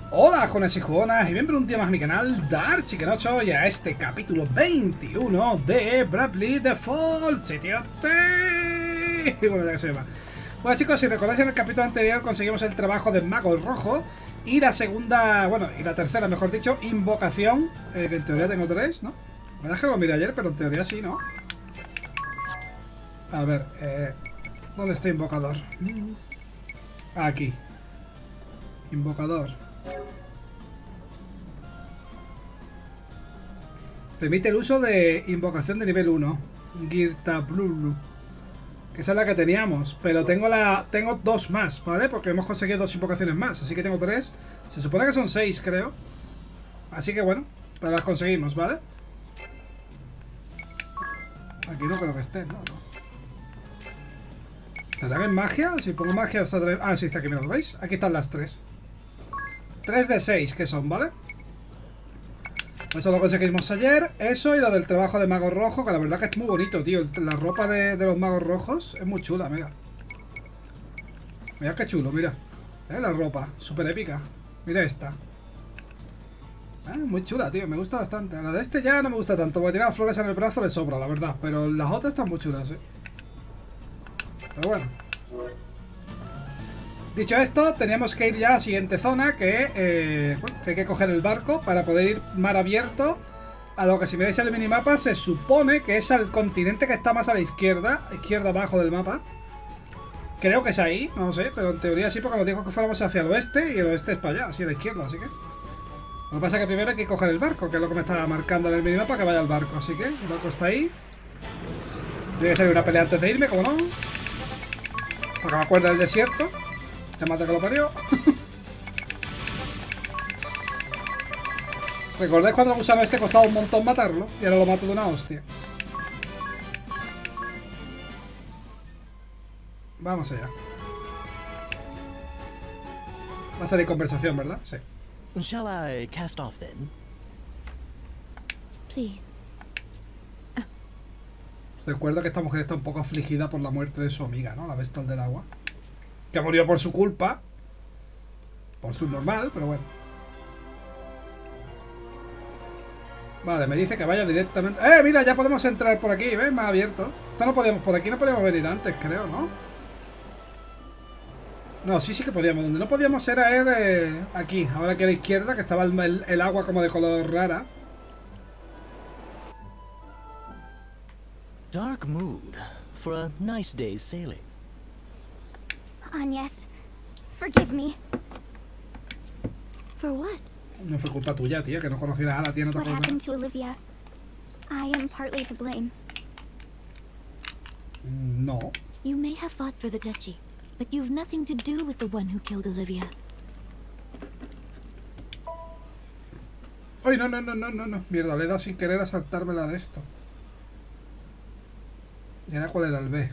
Hola, jones y jonas, y bienvenidos un día más a mi canal Dark Chicken 8 y a este capítulo 21 de Bravely Default City of Thieves. Bueno, ya que se llama. Bueno, chicos, si recordáis, en el capítulo anterior conseguimos el trabajo del mago rojo y la segunda, bueno, y la tercera, mejor dicho, invocación, que en teoría tengo tres, ¿no? La verdad es que lo miré ayer, pero en teoría sí, ¿no? A ver, ¿dónde está invocador? Aquí. Invocador. Permite el uso de invocación de nivel 1. Girtablulu. Que esa es la que teníamos. Pero tengo dos más, ¿vale? Porque hemos conseguido dos invocaciones más. Así que tengo tres. Se supone que son 6, creo. Así que bueno, pero las conseguimos, ¿vale? Aquí no creo que esté, ¿no? ¿Estará en magia? Si pongo magia saldrá... Ah, sí, está aquí, mira, ¿lo veis? Aquí están las 3. 3 de 6 que son, ¿vale? Eso lo conseguimos ayer. Eso y lo del trabajo de mago rojo, que la verdad que es muy bonito, tío. La ropa de los magos rojos es muy chula, mira. Mira qué chulo, mira. La ropa, súper épica. Mira esta. Muy chula, tío, me gusta bastante. La de este ya no me gusta tanto, porque tiene las flores en el brazo, le sobra, la verdad. Pero las otras están muy chulas, Pero bueno. Dicho esto, teníamos que ir ya a la siguiente zona, que hay que coger el barco para poder ir mar abierto a lo que, si veis el minimapa, se supone que es al continente que está más a la izquierda abajo del mapa. Creo que es ahí, no lo sé, pero en teoría sí, porque nos dijo que fuéramos hacia el oeste y el oeste es para allá, así a la izquierda, así que... Lo que pasa es que primero hay que coger el barco, que es lo que me estaba marcando en el minimapa, que vaya al barco, así que el barco está ahí. Tiene que salir una pelea antes de irme, como no. Para que me acuerde del desierto. Ya mata que lo parió. ¿Recordáis cuando el gusano este costaba un montón matarlo? Y ahora lo mato de una hostia. Vamos allá. Va a salir conversación, ¿verdad? Sí. Shall I cast off then? Please. Recuerdo que esta mujer está un poco afligida por la muerte de su amiga, ¿no? La Vestal del agua. Que murió por su culpa. Por su normal, pero bueno. Vale, me dice que vaya directamente... Mira, ya podemos entrar por aquí, ¿ves? Me ha abierto. Esto no podemos... Por aquí no podíamos venir antes, creo, ¿no? No, sí que podíamos. Donde no podíamos era aquí. Ahora que a la izquierda, que estaba el agua como de color rara. Dark mood for a nice day's sailing. Agnes, forgive me. For what? No fue culpa tuya, tía, que no conocieras a la tía, no te What acuerdas. happened to Olivia? I am partly to blame. No. You may have fought for the duchy, but you've nothing to do with the one who killed Olivia. Ay, no. Mierda, le he dado sin querer a saltármela de esto. ¿Y ahora cuál era el B?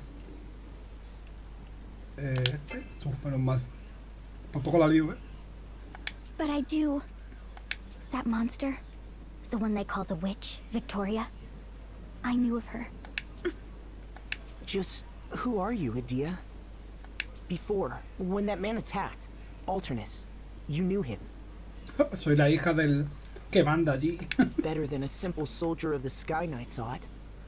Menos mal. Por poco la lío, But I do. That monster, the one they call the witch, Victoria. I knew of her. Just who are you, Adia? Before, when that man attacked, Alternus, you knew him. Soy la hija del que manda allí. Better than a simple soldier of the Sky Knights ought.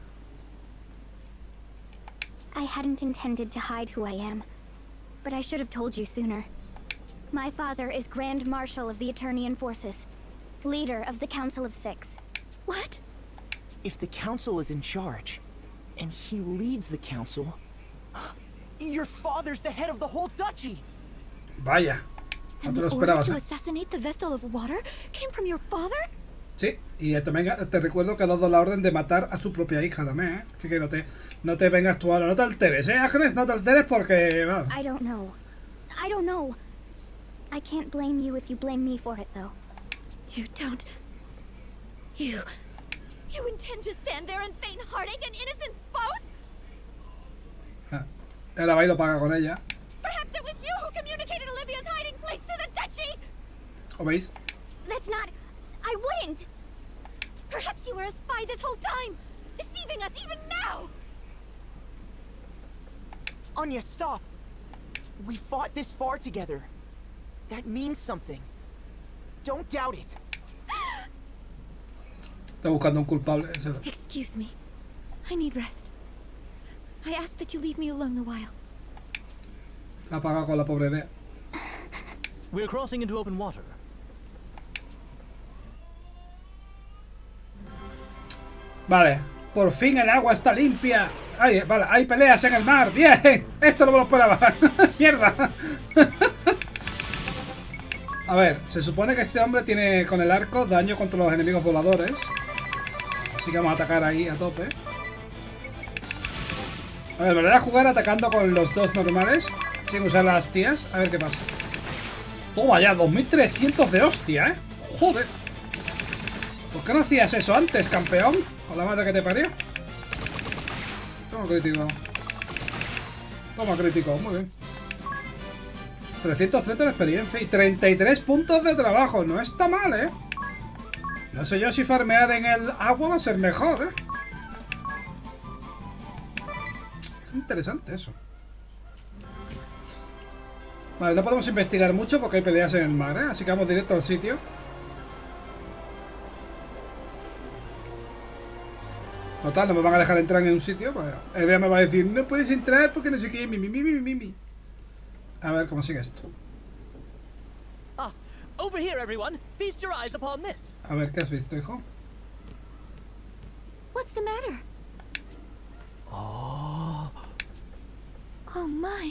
I hadn't intended to hide who I am, but I should have told you sooner. My father is Grand Marshal of the Eternian Forces, leader of the Council of Six. What? If the Council is in charge, and he leads the Council, your father's the head of the whole duchy! Vaya. No And te the lo order esperabas, to assassinate the Vestal of Water came from your father? Sí, y también te recuerdo que ha dado la orden de matar a su propia hija también, ¿eh? Así que no te vengas tú ahora, no te alteres, Agnes, no te alteres porque... Bueno. I don't know. I don't know. I can't blame you if you blame me for it, though. You don't... You intend to stand there and feign heartache and innocence both? Ahora va y lo paga con ella. Perhaps it was you who communicated Olivia's hiding place to the duchy? ¿O veis? That's not... I wouldn't! Perhaps you were a spy this whole time, deceiving us even now! Anya, stop! We fought this far together. That means something. Don't doubt it. Está buscando un culpable. Excuse me. I need rest. I ask that you leave me alone a while. La paga con la pobre idea. We're crossing into open water. Vale, por fin el agua está limpia. Ay, vale, hay peleas en el mar. Bien, esto no me lo esperaba. Mierda. A ver, se supone que este hombre tiene con el arco daño contra los enemigos voladores. Así que vamos a atacar ahí a tope. A ver, me voy a jugar atacando con los dos normales, sin usar las tías. A ver qué pasa. Toma ya, 2300 de hostia, Joder. ¿Por qué no hacías eso antes, campeón? Con la madre que te parió. Toma crítico. Toma crítico, muy bien. 330 de experiencia y 33 puntos de trabajo. No está mal, No sé yo si farmear en el agua va a ser mejor, Es interesante eso. Vale, no podemos investigar mucho porque hay peleas en el mar, Así que vamos directo al sitio. Total, no me van a dejar entrar en un sitio. Pues el día me va a decir, no puedes entrar porque no sé qué. Mi. A ver cómo sigue esto. Ah, over here, everyone. Feast your eyes upon this. A ver, ¿qué has visto, hijo? What's the matter? Oh. Oh my.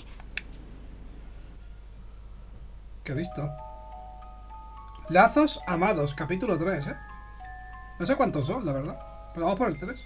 ¿Qué he visto? Lazos amados, capítulo 3, No sé cuántos son, la verdad. Pero vamos por el 3.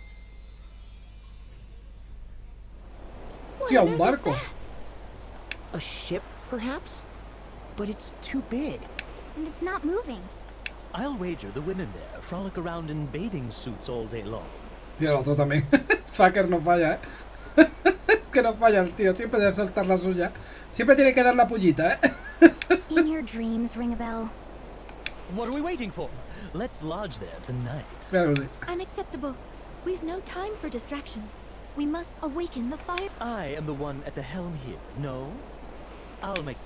Hostia, un barco. A ship, perhaps? But it's too big. And it's not moving. I'll wager the women there frolic around in bathing suits all day long. Y el otro también. Fucker no falla, Es que no falla el tío. Siempre debe soltar la suya. Siempre tiene que dar la pullita, In your dreams, ring a bell. What are we waiting for? Let's lodge there tonight. Claro, sí. Unacceptable. We've no time for distractions. We must awaken the fire. I am the one at the helm here. No? I'll make...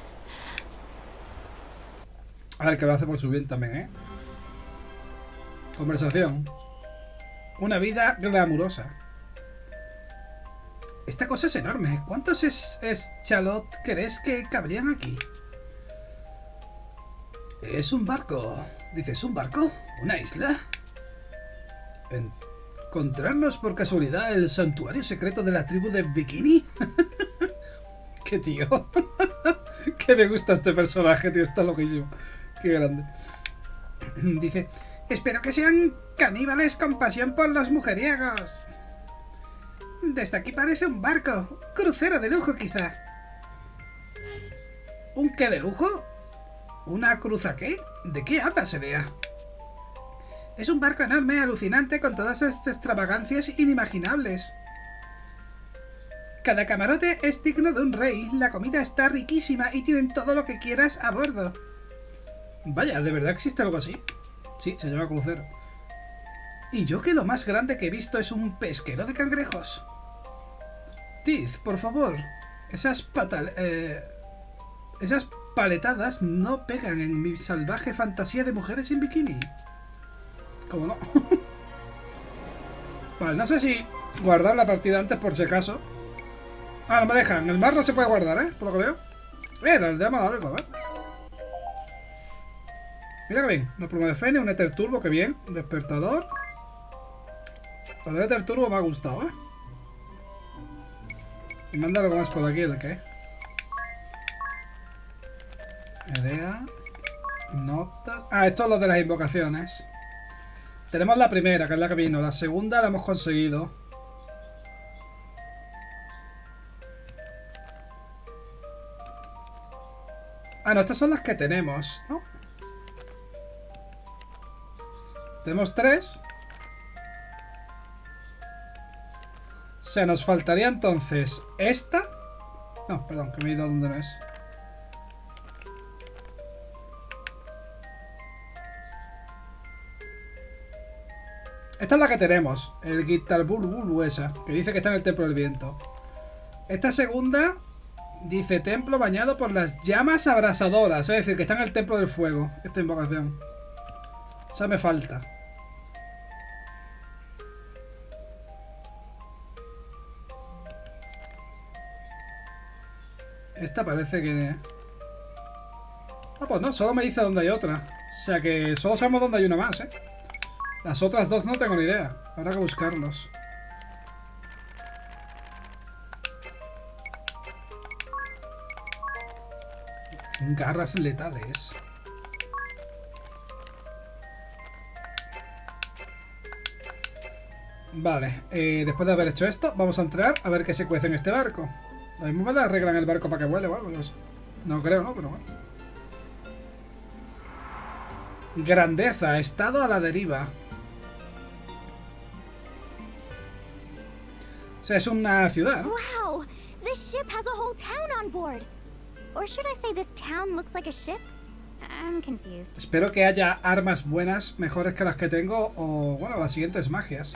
A ver, que lo hace por su bien también, Conversación. Una vida glamurosa. Esta cosa es enorme. ¿Cuántos Chalot crees que cabrían aquí? Es un barco. ¿Dices un barco? ¿Una isla? ¿Encontrarnos por casualidad el santuario secreto de la tribu de Bikini? ¡Qué tío! Que me gusta este personaje, tío. Está loquísimo. Qué grande. Dice... Espero que sean caníbales con pasión por los mujeriegos. Desde aquí parece un barco. Un crucero de lujo, quizá. ¿Un qué de lujo? ¿Una cruza qué? ¿De qué hablas, Edea? Es un barco enorme, alucinante, con todas estas extravagancias inimaginables. Cada camarote es digno de un rey, la comida está riquísima y tienen todo lo que quieras a bordo. Vaya, ¿de verdad existe algo así? Sí, se llama crucero. Y yo que lo más grande que he visto es un pesquero de cangrejos. Tiz, por favor. Esas paletadas no pegan en mi salvaje fantasía de mujeres en bikini. ¿Cómo no? Vale, no sé si guardar la partida antes por si acaso. Ah, no me dejan. En el mar no se puede guardar, por lo que veo. La aldea me ha dado algo, a ver. Mira que bien. Una pluma de Fene, un Ether Turbo, que bien. Despertador. La de Ether Turbo me ha gustado, Y manda algo más por aquí, ¿de qué? Idea. Notas. Ah, esto es lo de las invocaciones. Tenemos la primera, que es la que vino. La segunda la hemos conseguido. Ah, no, estas son las que tenemos, ¿no? Tenemos 3. O sea, nos faltaría entonces esta. No, perdón, que me he ido a donde no es. Esta es la que tenemos. El Guitar Bulbulu esa. Que dice que está en el Templo del Viento. Esta segunda Dice, templo bañado por las llamas abrasadoras. Es decir, que está en el templo del fuego, esta invocación. O sea, me falta. Esta parece que... Ah, pues no, solo me dice dónde hay otra. O sea que solo sabemos dónde hay una más, ¿eh? Las otras dos no tengo ni idea. Habrá que buscarlos. Garras letales. Vale, después de haber hecho esto, vamos a entrar a ver qué se cuece en este barco. Lo mismo me arreglan el barco para que vuele o algo. No creo, ¿no? Pero bueno. Grandeza, estado a la deriva. O sea, es una ciudad, ¿no? Wow! This ship has a whole town on board. Or should I say this town looks like a ship? I'm confused. Espero que haya armas buenas, mejores que las que tengo, o, bueno, las siguientes magias.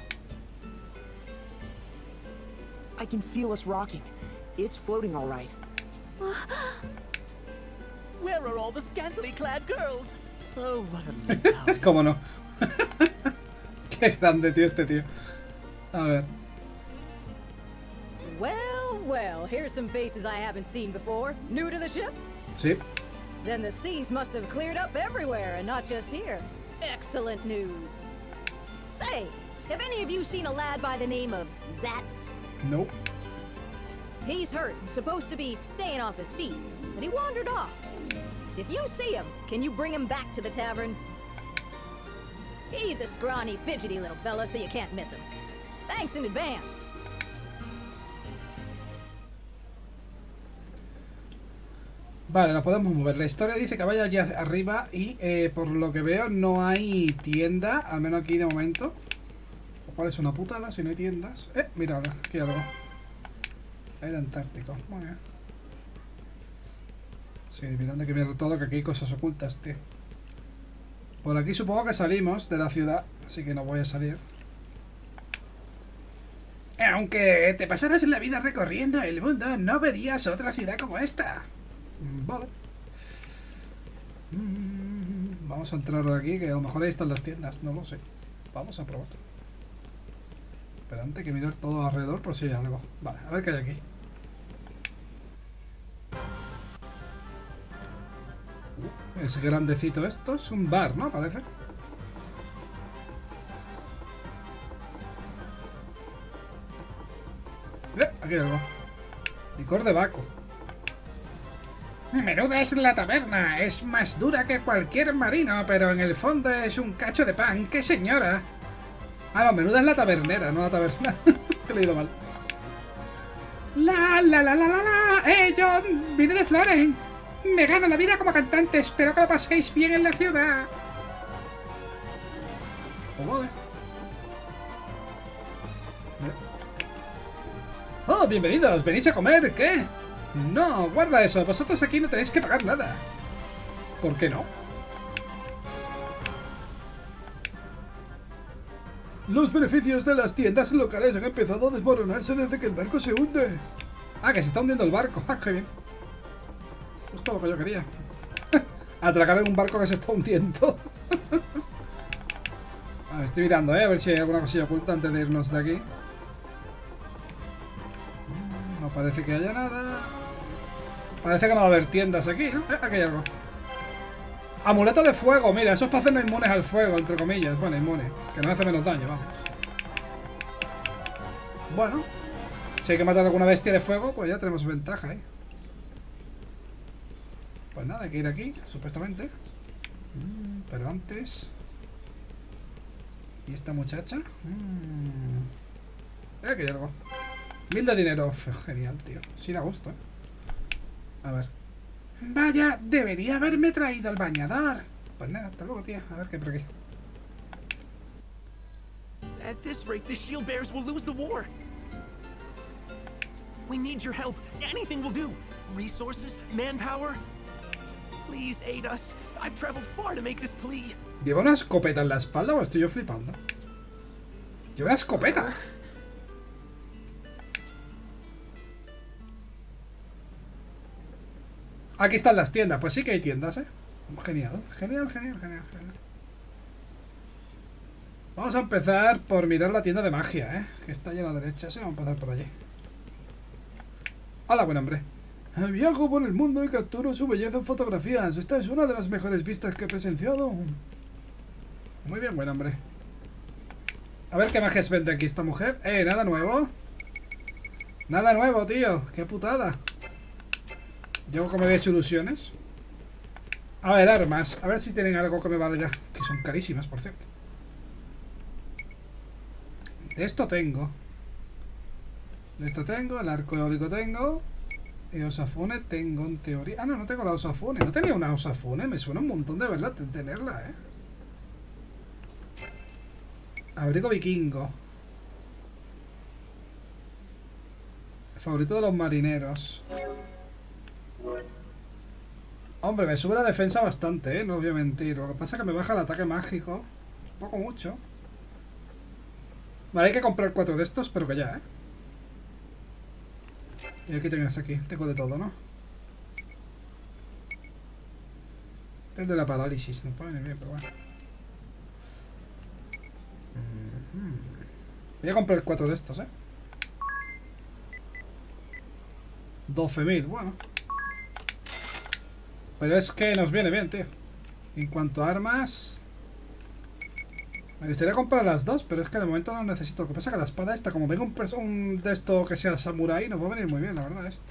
I can feel us rocking. It's floating all right. Where are all the scantily clad girls? Oh, what a letdown. ¿Cómo no? Qué grande, tío, este tío. A ver. Well, well, here's some faces I haven't seen before. New to the ship? Sí. Then the seas must have cleared up everywhere and not just here. Excellent news. Say, have any of you seen a lad by the name of Zats? Nope. He's hurt and supposed to be staying off his feet, but he wandered off. If you see him, can you bring him back to the tavern? He's a scrawny, fidgety little fella, so you can't miss him. Thanks in advance. Vale, nos podemos mover. La historia dice que vaya allá arriba y por lo que veo no hay tienda, al menos aquí de momento. Lo cual es una putada si no hay tiendas. Mira, aquí hay algo. Aire Antártico. Muy bien. Sí, mirando que ver todo, que aquí hay cosas ocultas, tío. Por aquí supongo que salimos de la ciudad, así que no voy a salir. Aunque te pasaras la vida recorriendo el mundo, no verías otra ciudad como esta. Vale. Vamos a entrar aquí, que a lo mejor ahí están las tiendas, no lo sé. Vamos a probar. Pero antes que mirar todo alrededor por si hay algo. Vale, a ver qué hay aquí. Es grandecito esto, es un bar, ¿no? Parece. Aquí hay algo. Licor de Baco. Menuda es la taberna, es más dura que cualquier marino, pero en el fondo es un cacho de pan, ¡qué señora! Ah, no, menuda es la tabernera, no la taberna. He leído mal. Yo vine de Floren. Me gano la vida como cantante, espero que lo paséis bien en la ciudad. Oh, vale. Oh, bienvenidos, ¿venís a comer? ¿Qué? No, guarda eso, vosotros aquí no tenéis que pagar nada. ¿Por qué no? Los beneficios de las tiendas locales han empezado a desmoronarse desde que el barco se hunde. Ah, que se está hundiendo el barco. Ah, qué bien. Justo lo que yo quería. Atracar en un barco que se está hundiendo. A ver, estoy mirando, a ver si hay alguna cosilla oculta antes de irnos de aquí. No parece que haya nada. Parece que no va a haber tiendas aquí, ¿no? Aquí hay algo. Amuleto de fuego, mira, eso es para hacernos inmunes al fuego, entre comillas. Bueno, inmunes, que nos hace menos daño, vamos. Bueno, si hay que matar a alguna bestia de fuego, pues ya tenemos ventaja, ¿eh? Pues nada, hay que ir aquí, supuestamente. Pero antes... ¿Y esta muchacha? Aquí hay algo. 1000 de dinero. Genial, tío. Sí, da gusto, ¿eh? A ver. Vaya, debería haberme traído el bañador. Pues nada, hasta luego, tía. A ver qué hay por aquí. At this rate, the shield bearers will lose the war. We need your help. Anything will do. Resources, manpower. Please aid us. I've traveled far to make this plea. ¿Lleva una escopeta en la espalda o estoy yo flipando? ¡Lleva una escopeta! Aquí están las tiendas. Pues sí que hay tiendas, ¿eh? Genial, genial, genial, genial, genial. Vamos a empezar por mirar la tienda de magia, ¿eh? Que está ahí a la derecha. Sí, vamos a empezar por allí. Hola, buen hombre. Viajo por el mundo y capturo su belleza en fotografías. Esta es una de las mejores vistas que he presenciado. Muy bien, buen hombre. A ver qué magias vende aquí esta mujer. Nada nuevo. Nada nuevo, tío. Qué putada. Yo como había hecho ilusiones. A ver, armas. A ver si tienen algo que me vale ya. Que son carísimas, por cierto. De esto tengo. De esto tengo. El arco eólico tengo. Y Osafune tengo en teoría. Ah, no, no tengo la Osafune. No tenía una Osafune. Me suena un montón de verdad tenerla, Abrigo vikingo. Favorito de los marineros. Hombre, me sube la defensa bastante, no voy a mentir. Lo que pasa es que me baja el ataque mágico. Un poco mucho. Vale, hay que comprar 4 de estos, pero que ya, Y aquí tenías aquí. Tengo de todo, ¿no? El de la parálisis. No puede venir bien, pero bueno. Voy a comprar 4 de estos, 12.000, bueno. Pero es que nos viene bien, tío. En cuanto a armas... Me gustaría comprar las 2, pero es que de momento no necesito. Lo que pasa es que la espada esta, como venga un de esto que sea samurai, nos va a venir muy bien, la verdad, esto.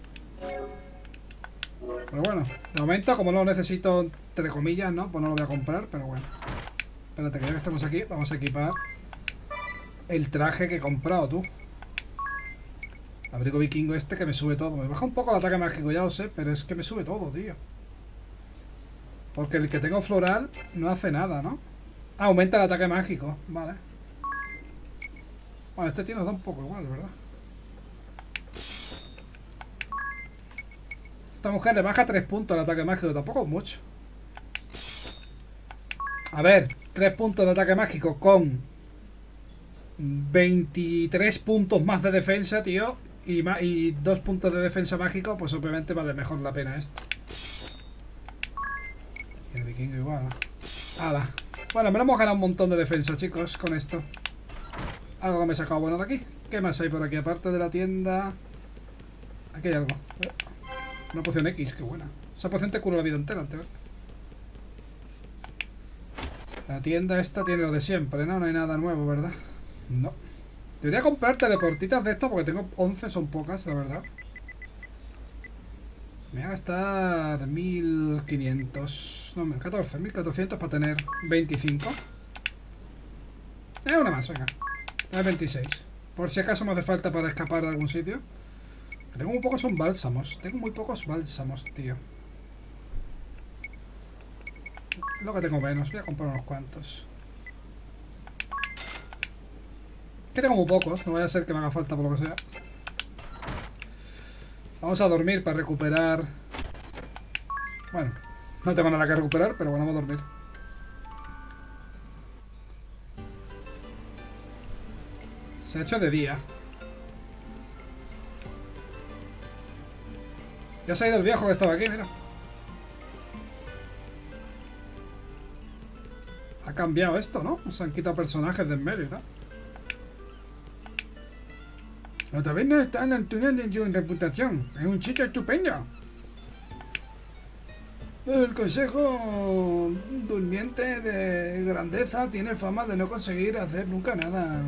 Pero bueno, de momento, como no lo necesito, entre comillas, ¿no? Pues no lo voy a comprar, pero bueno. Espérate, que ya que estamos aquí, vamos a equipar el traje que he comprado, tú. Abrigo vikingo este que me sube todo. Me baja un poco el ataque mágico, ya lo sé, pero es que me sube todo, tío. Porque el que tengo floral no hace nada, ¿no? Ah, aumenta el ataque mágico, vale. Bueno, este tío nos da un poco igual, ¿verdad? Esta mujer le baja 3 puntos el ataque mágico, tampoco es mucho. A ver, 3 puntos de ataque mágico con 23 puntos más de defensa, tío. Y 2 puntos de defensa mágico, pues obviamente vale mejor la pena esto. Y el vikingo igual, ¿no? ¡Hala! Bueno, me lo hemos ganado un montón de defensa, chicos, con esto. Algo que me he sacado bueno de aquí. ¿Qué más hay por aquí? Aparte de la tienda... Aquí hay algo. Una poción X, qué buena. Esa poción te cura la vida entera, antes. La tienda esta tiene lo de siempre, ¿no? No hay nada nuevo, ¿verdad? No. Debería comprar teleportitas de estas porque tengo 11, son pocas, la verdad. Me voy a gastar 1500. No, 14, 1400 para tener 25. Una más, venga. 26. Por si acaso me hace falta para escapar de algún sitio. Tengo muy pocos son bálsamos. Tengo muy pocos bálsamos, tío. Lo que tengo menos. Voy a comprar unos cuantos. Que tengo muy pocos. No vaya a ser que me haga falta por lo que sea. Vamos a dormir para recuperar. Bueno, no tengo nada que recuperar, pero bueno, vamos a dormir. Se ha hecho de día. Ya se ha ido el viejo que estaba aquí, mira. Ha cambiado esto, ¿no? Se han quitado personajes de en medio y tal. La taberna está en la altura de tu reputación. Es un sitio estupendo. El consejo durmiente de grandeza tiene fama de no conseguir hacer nunca nada.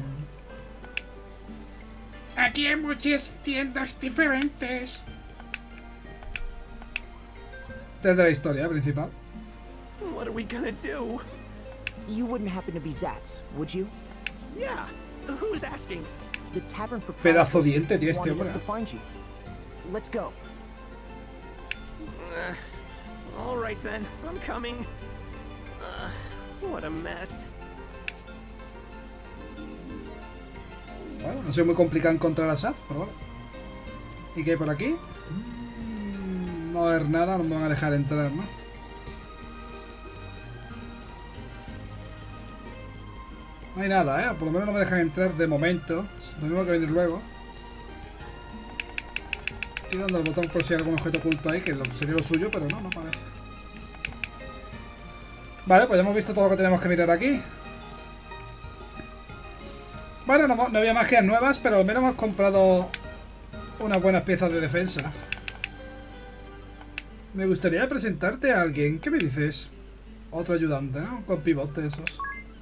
Aquí hay muchas tiendas diferentes. Esta es de la historia principal. What are we gonna do? You wouldn't happen to be Zatz, would you? Yeah. Who's asking? The tavern Pedazo diente tiene este wanted hombre. us to find you. Let's go. All right then. I'm coming. What a mess. Bueno, no soy muy complicado encontrar a Saz, pero bueno. ¿Y qué hay por aquí? No va a haber nada, no me van a dejar entrar, ¿no? No hay nada, por lo menos no me dejan entrar de momento. Lo mismo que venir luego. Estoy dando al botón por si hay algún objeto oculto ahí, que sería lo suyo, pero no parece. Vale, pues ya hemos visto todo lo que tenemos que mirar aquí. Bueno, no había magias nuevas, pero al menos hemos comprado unas buenas piezas de defensa. Me gustaría presentarte a alguien. ¿Qué me dices? Otro ayudante, ¿no? Con pivote esos.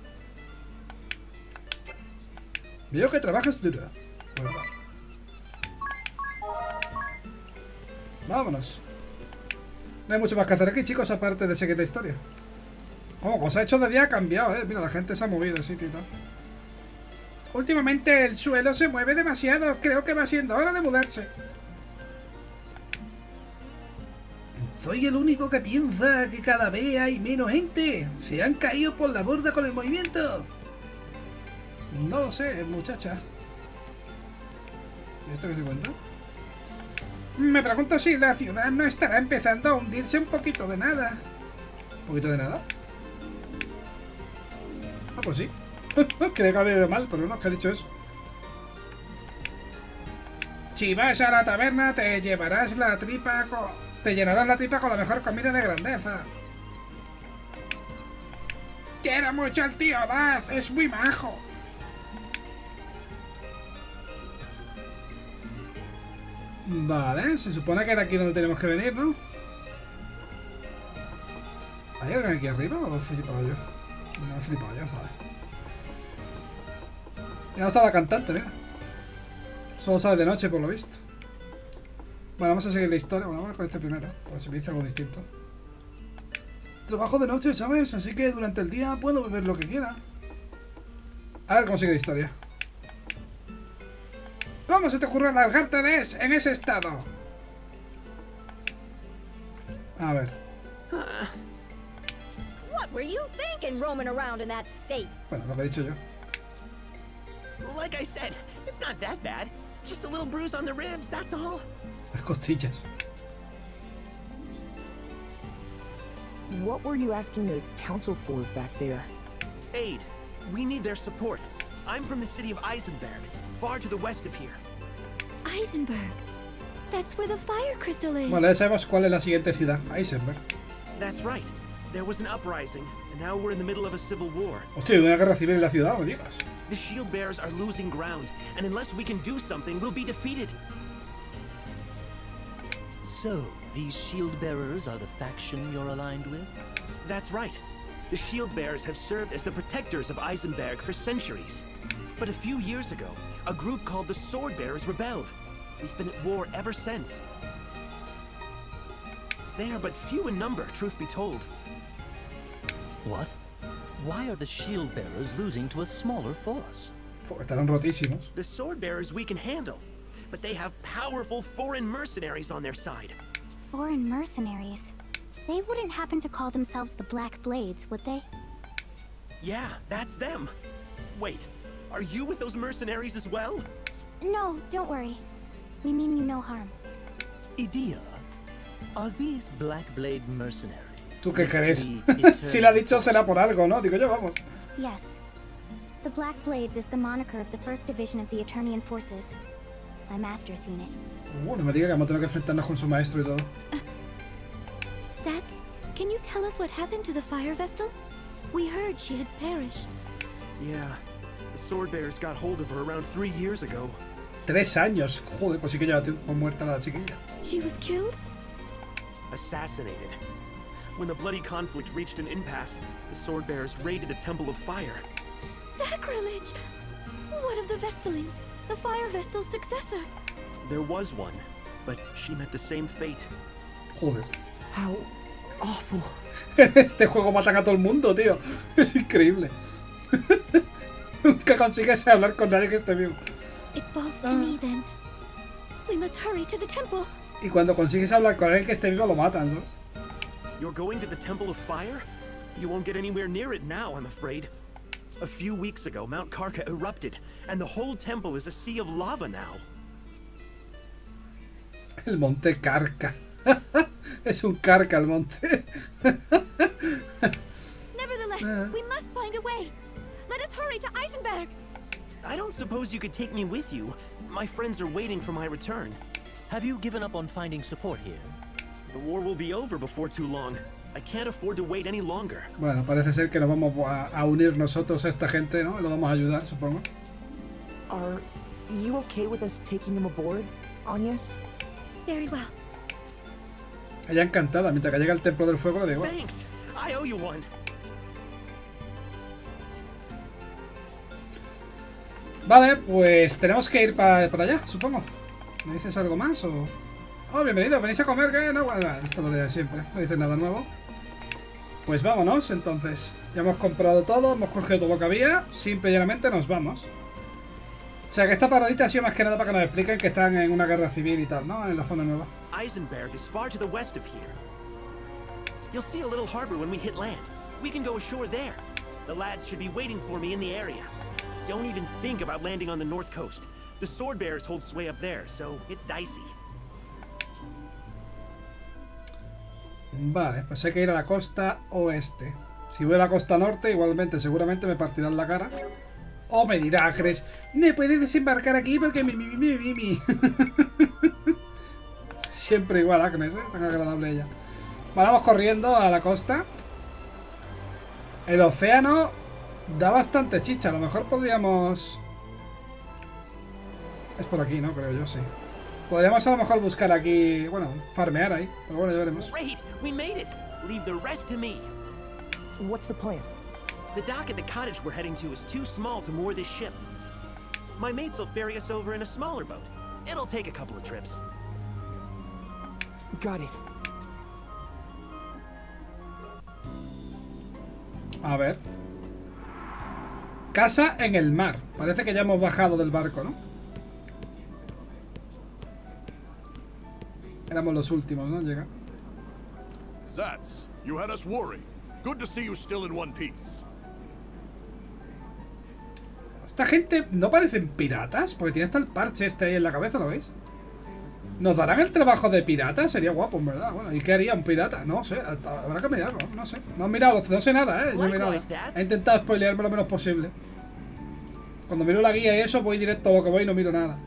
Veo que trabajas duro. Bueno, vámonos. No hay mucho más que hacer aquí, chicos, aparte de seguir la historia. Como se ha hecho de día ha cambiado, Mira, la gente se ha movido de sitio y tal. Últimamente el suelo se mueve demasiado. Creo que va siendo hora de mudarse. Soy el único que piensa que cada vez hay menos gente. Se han caído por la borda con el movimiento. No lo sé, muchacha. ¿Y esto qué se cuenta? Me pregunto si la ciudad no estará empezando a hundirse un poquito de nada. ¿Un poquito de nada? Ah, pues sí. Creo que había ido mal, pero no, que ha dicho eso. Si vas a la taberna te llevarás la tripa te llenarás la tripa con la mejor comida de grandeza. Quiero mucho al tío Daz, es muy majo. Vale, se supone que era aquí donde tenemos que venir, ¿no? ¿Hay alguien aquí arriba o he flipado yo? No he flipado yo, vale. Ya no está la cantante, mira. Solo sale de noche, por lo visto. Bueno, vamos a seguir la historia. Bueno, vamos con este primero, por si me dice algo distinto. Trabajo de noche, ¿sabes? Así que durante el día puedo beber lo que quiera. A ver cómo sigue la historia. ¿Cómo se te ocurre largarte en ese estado? A ver. What were you thinking roaming around in that state? Bueno, lo que he dicho yo. Like I said, it's not that bad. Just a little bruise on the ribs, that's all. Las costillas. What were you asking the council for back there? Aid. We need their support. I'm from the city of Eisenberg, far to the west of here. Eisenberg. That's where the fire crystal is. Vale, ya sabemos cuál es la siguiente ciudad. Eisenberg. That's right. There was an uprising, and now we're in the middle of a civil war. Hostia, una guerra civil en la ciudad, me digas. The shield bearers are losing ground, and unless we can do something, we'll be defeated. So, these shield bearers are the faction you're aligned with? That's right. The shield bearers have served as the protectors of Eisenberg for centuries. But a few years ago, a group called the Sword Bearers rebelled. We've been at war ever since. They are but few in number, truth be told. What? Why are the shield bearers losing to a smaller force? Estarán rotísimos. The Sword Bearers we can handle, but they have powerful foreign mercenaries on their side. Foreign mercenaries. They wouldn't happen to call themselves the Black Blades, would they? Yeah, that's them. Wait, are you with those mercenaries as well? No, don't worry. We mean you no harm. Idea, are these Black Blade mercenaries? ¿Tú qué crees? The Si lo ha dicho será por algo, ¿no? Digo yo, vamos. Yes. The Black Blades is the moniker of the 1st Division of the Eternian Forces. My master's unit. No me diga que vamos a tener que enfrentarnos con su maestro y todo. Zack, can you tell us what happened to the Fire Vestal? We heard she had perished. Yeah, the Sword Bearers got hold of her around 3 years ago. 3 años. Joder, pues sí que lleva tiempo muerta la chiquilla. She was killed? Assassinated. When the bloody conflict reached an impasse, the Sword Bearers raided the Temple of Fire. Sacrilege! What of the Vestaling? The Fire Vestal's successor? There was one, but she met the same fate. Joder. How awful. En este juego matan a todo el mundo, tío. Es increíble. Nunca consigues hablar con nadie que esté vivo. It falls to me then. We must hurry to the temple. Y cuando consigues hablar con alguien que esté vivo, lo matan, ¿sabes? You're going to the Temple of Fire? You won't get anywhere near it now, I'm afraid. A few weeks ago, Mount Karka erupted, and the whole temple is a sea of lava now. El monte Carca. Es un carca el monte. Nevertheless, we must find a way. Let us hurry to Eisenberg. I don't suppose you could take me with you. My friends are waiting for my return. Have you given up on finding support here? The war will be over before too long. I can't afford to wait any longer. Bueno, parece ser que nos vamos a unir nosotros a esta gente, ¿no? Lo vamos a ayudar, supongo. Are you okay with us taking him aboard, Agnes? Very well. Ella encantada, mientras que llega al Templo del Fuego le digo. Thanks. I owe you one. Vale, pues tenemos que ir para allá, supongo. ¿Me dices algo más o...? Oh, bienvenido, ¿venís a comer? ¿Qué? No, bueno, esto lo de siempre, no dices nada nuevo. Pues vámonos, entonces. Ya hemos comprado todo, hemos cogido todo lo que había. Simple y llanamente nos vamos. O sea que esta paradita ha sido más que nada para que nos expliquen que están en una guerra civil y tal, ¿no? En la zona nueva. Eisenberg is far to the west of here. You'll see a little harbor when we hit land. We can go ashore there. The lads should be waiting for me in the area. Don't even think about landing on the north coast. The Sword Bearers hold sway up there, so it's dicey. Vale, pues hay que ir a la costa oeste. Si voy a la costa norte, igualmente, seguramente me partirán la cara. O me dirá Agnes, ¿me puedes desembarcar aquí? Porque mi. Siempre igual Agnes, ¿eh? Tan agradable ella. Vale, vamos corriendo a la costa. El océano da bastante chicha. A lo mejor podríamos... Es por aquí, ¿no? Creo yo, sí. Podríamos a lo mejor buscar aquí... Bueno, farmear ahí. Pero bueno, ya veremos. Great! We made it! Leave the rest to me. What's the plan? The dock at the cottage we're heading to is too small to moor this ship. My mates will ferry us over in a smaller boat. It'll take a couple of trips. Got it. A ver. Casa en el mar. Parece que ya hemos bajado del barco, ¿no? Éramos los últimos, ¿no? Llega. Zats, you had us worried. Good to see you still in one piece. Esta gente no parecen piratas, porque tiene hasta el parche este ahí en la cabeza, ¿lo veis? ¿Nos darán el trabajo de pirata? Sería guapo, en verdad. Bueno, ¿y qué haría un pirata? No sé, habrá que mirarlo, no sé. No he mirado, no sé nada, ¿eh? No he mirado. He intentado spoilearme lo menos posible. Cuando miro la guía y eso, voy directo a lo que voy y no miro nada.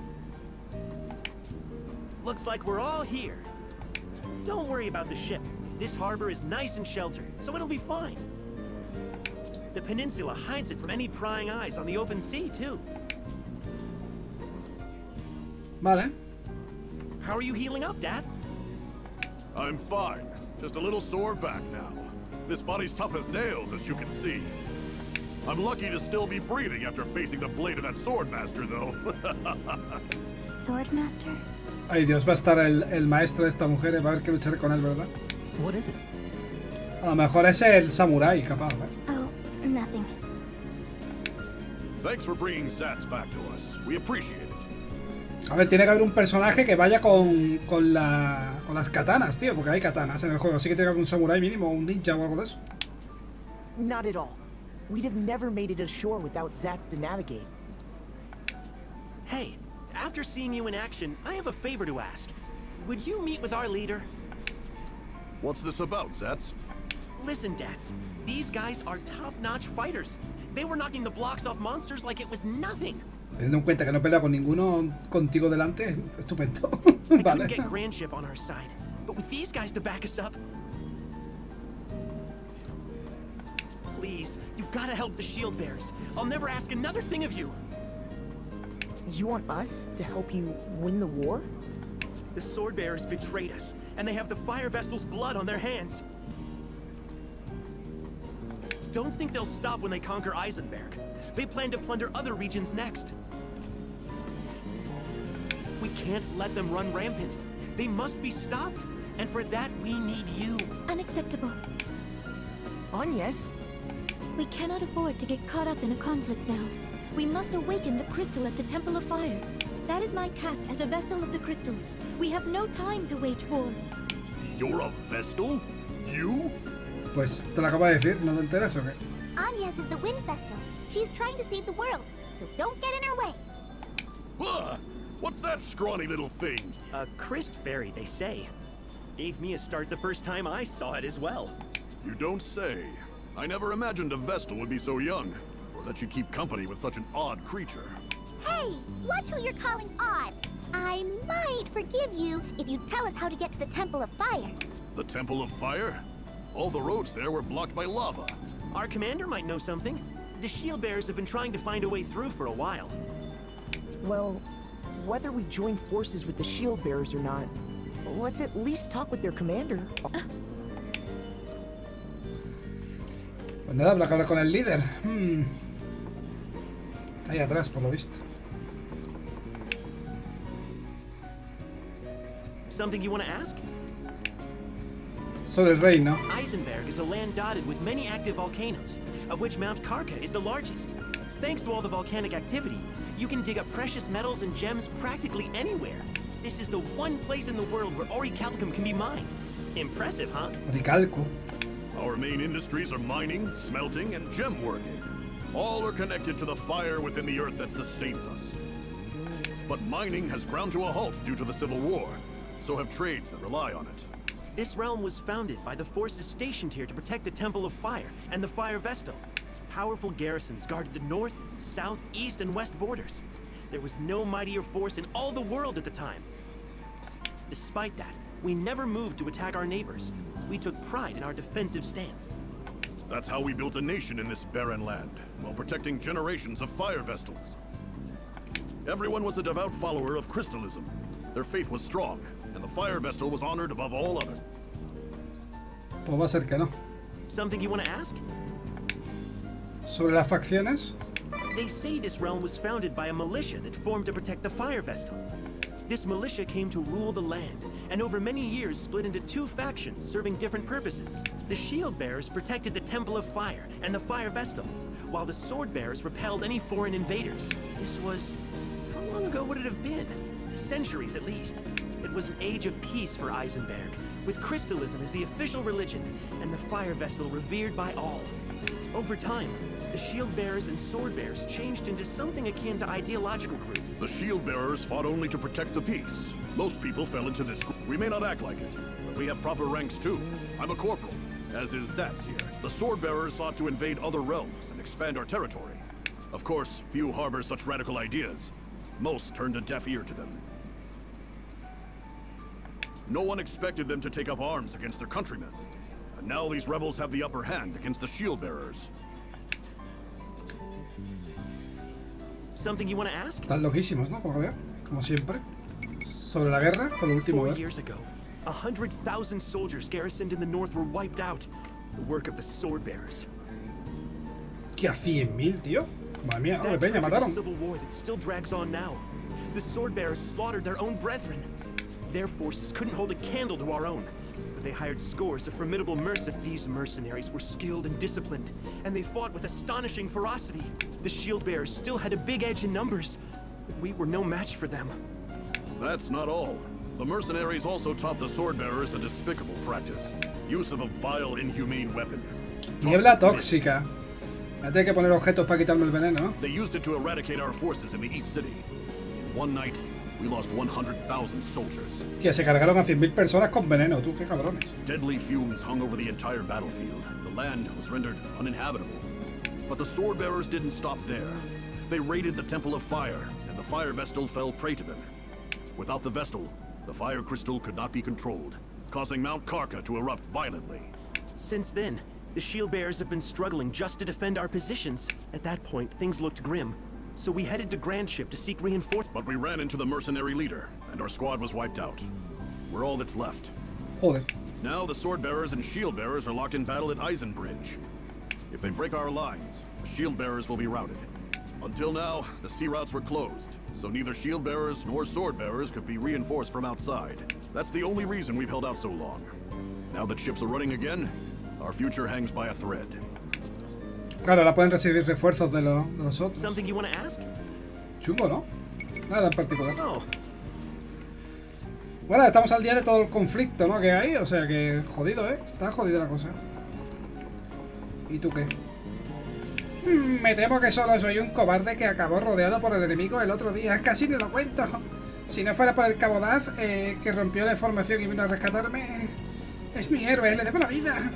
Looks like we're all here. Don't worry about the ship. This harbor is nice and sheltered, so it'll be fine. The peninsula hides it from any prying eyes on the open sea, too. Vale. How are you healing up, Dats? I'm fine. Just a little sore back now. This body's tough as nails, as you can see. I'm lucky to still be breathing after facing the blade of that Swordmaster, though. Swordmaster? Ay, Dios, va a estar el maestro de esta mujer, va a haber que luchar con él, ¿verdad? What is it? A lo mejor es el samurái, capaz, ¿eh? Oh, nothing. Thanks for bringing Zats back to us. We appreciate it. A ver, tiene que haber un personaje que vaya con las katanas, tío, porque hay katanas en el juego. Así que tiene que haber un samurái mínimo, un ninja o algo de eso. Not at all. We'd have never made it ashore without Zats to navigate. Hey, after seeing you in action, I have a favor to ask. Would you meet with our leader? What's this about, Zats? Listen, Dats. These guys are top-notch fighters. They were knocking the blocks off monsters like it was nothing. Teniendo en cuenta que no pelea con ninguno contigo delante, estupendo. We Vale. couldn't get Grand Ship on our side, but with these guys to back us up... Please, you've got to help the Shield Bearers. I'll never ask another thing of you. You want us to help you win the war? The Sword Bearers betrayed us, and they have the Fire Vestal's blood on their hands. Don't think they'll stop when they conquer Eisenberg. They plan to plunder other regions next. We can't let them run rampant. They must be stopped, and for that we need you. Unacceptable. Agnes? We cannot afford to get caught up in a conflict now. We must awaken the crystal at the Temple of Fire. That is my task as a Vestal of the Crystals. We have no time to wage war. You're a Vestal? You? Pues te lo acabo de decir, ¿no te enteras o qué? Agnes is the Wind Vestal. She's trying to save the world, so don't get in her way. What's that scrawny little thing? A Christ Fairy, they say. Gave me a start the first time I saw it as well. You don't say. I never imagined a Vestal would be so young, or that she'd keep company with such an odd creature. Hey, watch who you're calling odd. I might forgive you if you tell us how to get to the Temple of Fire. The Temple of Fire? All the roads there were blocked by lava. Our commander might know something. The shield bearers have been trying to find a way through for a while. Well, whether we join forces with the shield bearers or not, let's at least talk with their commander. Pues nada, habrá que hablar con el líder. Está ahí atrás, por lo visto. Something you want to ask? Sobre el reino. Eisenberg is a land dotted with many active volcanoes, of which Mount Karka is the largest. Thanks to all the volcanic activity, you can dig up precious metals and gems practically anywhere. This is the one place in the world where orichalcum can be mined. Impressive, huh? Orichalco. Our main industries are mining, smelting, and gem working. All are connected to the fire within the earth that sustains us. But mining has ground to a halt due to the Civil War. So have trades that rely on it. This realm was founded by the forces stationed here to protect the Temple of Fire and the Fire Vestal. Powerful garrisons guarded the north, south, east, and west borders. There was no mightier force in all the world at the time. Despite that, we never moved to attack our neighbors. We took pride in our defensive stance. That's how we built a nation in this barren land, while protecting generations of Fire Vestals. Everyone was a devout follower of Crystalism. Their faith was strong, and the Fire Vestal was honored above all others. Pues va a ser que no. Something you want to ask? Sobre las facciones. They say this realm was founded by a militia that formed to protect the Fire Vestal. This militia came to rule the land, and over many years split into two factions serving different purposes. The Shield Bearers protected the Temple of Fire and the Fire Vestal, while the Sword Bearers repelled any foreign invaders. This was... how long ago would it have been? Centuries at least. It was an age of peace for Eisenberg, with Crystalism as the official religion, and the Fire Vestal revered by all. Over time, the Shield Bearers and Sword Bearers changed into something akin to ideological groups. The Shield Bearers fought only to protect the peace. Most people fell into this group. We may not act like it, but we have proper ranks too. I'm a corporal, as is Zatz here. The Sword Bearers sought to invade other realms and expand our territory. Of course, few harbor such radical ideas. Most turned a deaf ear to them. No one expected them to take up arms against their countrymen. And now these rebels have the upper hand against the Shield Bearers. Something you want to ask? Están loquísimos, ¿no? Por lo que veo. Como siempre. Sobre la guerra, todo lo último. 4 years ago, 100,000 soldiers garrisoned in the north were wiped out. The work of the Sword Bearers. ¿Qué a 100.000, tío? Madre mía, no, de peña, mataron. Civil war that still drags on now. The Sword Bearers slaughtered their own brethren. Their forces couldn't hold a candle to our own. But they hired scores of formidable mercenaries. These mercenaries were skilled and disciplined, and they fought with astonishing ferocity. The Shield Bearers still had a big edge in numbers, but we were no match for them. That's not all. The mercenaries also taught the Sword Bearers a despicable practice. Use of a vile, inhumane weapon. Niebla tóxica. Me tengo que poner objetos para quitarme el veneno, ¿no? They used it to eradicate our forces in the East City. In one night, we lost 100,000 soldiers. Tía, se cargaron a 100.000 personas con veneno, tú, qué cabrones. Deadly fumes hung over the entire battlefield. The land was rendered uninhabitable. But the Sword Bearers didn't stop there. They raided the Temple of Fire, and the Fire Vestal fell prey to them. Without the Vestal, the Fire Crystal could not be controlled, causing Mount Karka to erupt violently. Since then, the Shield Bearers have been struggling just to defend our positions. At that point, things looked grim. So we headed to Grandship to seek reinforcements. But we ran into the mercenary leader, and our squad was wiped out. We're all that's left. Joder. Now the Sword Bearers and Shield Bearers are locked in battle at Eisenbridge. If they break our lines, the Shield Bearers will be routed. Until now, the sea routes were closed, so neither Shield Bearers nor Sword Bearers could be reinforced from outside. That's the only reason we've held out so long. Now that ships are running again, our future hangs by a thread. Claro, ahora pueden recibir refuerzos de los otros. Something you want to ask? Chungo, ¿no? Nada en particular. Oh. Bueno, estamos al día de todo el conflicto, ¿no? Que hay, o sea que jodido, ¿eh? Está jodida la cosa. ¿Y tú qué? Me temo que solo soy un cobarde que acabó rodeado por el enemigo el otro día. Casi ni lo cuento. Si no fuera por el Cabo Daz, que rompió la formación y vino a rescatarme, es mi héroe, le debo la vida.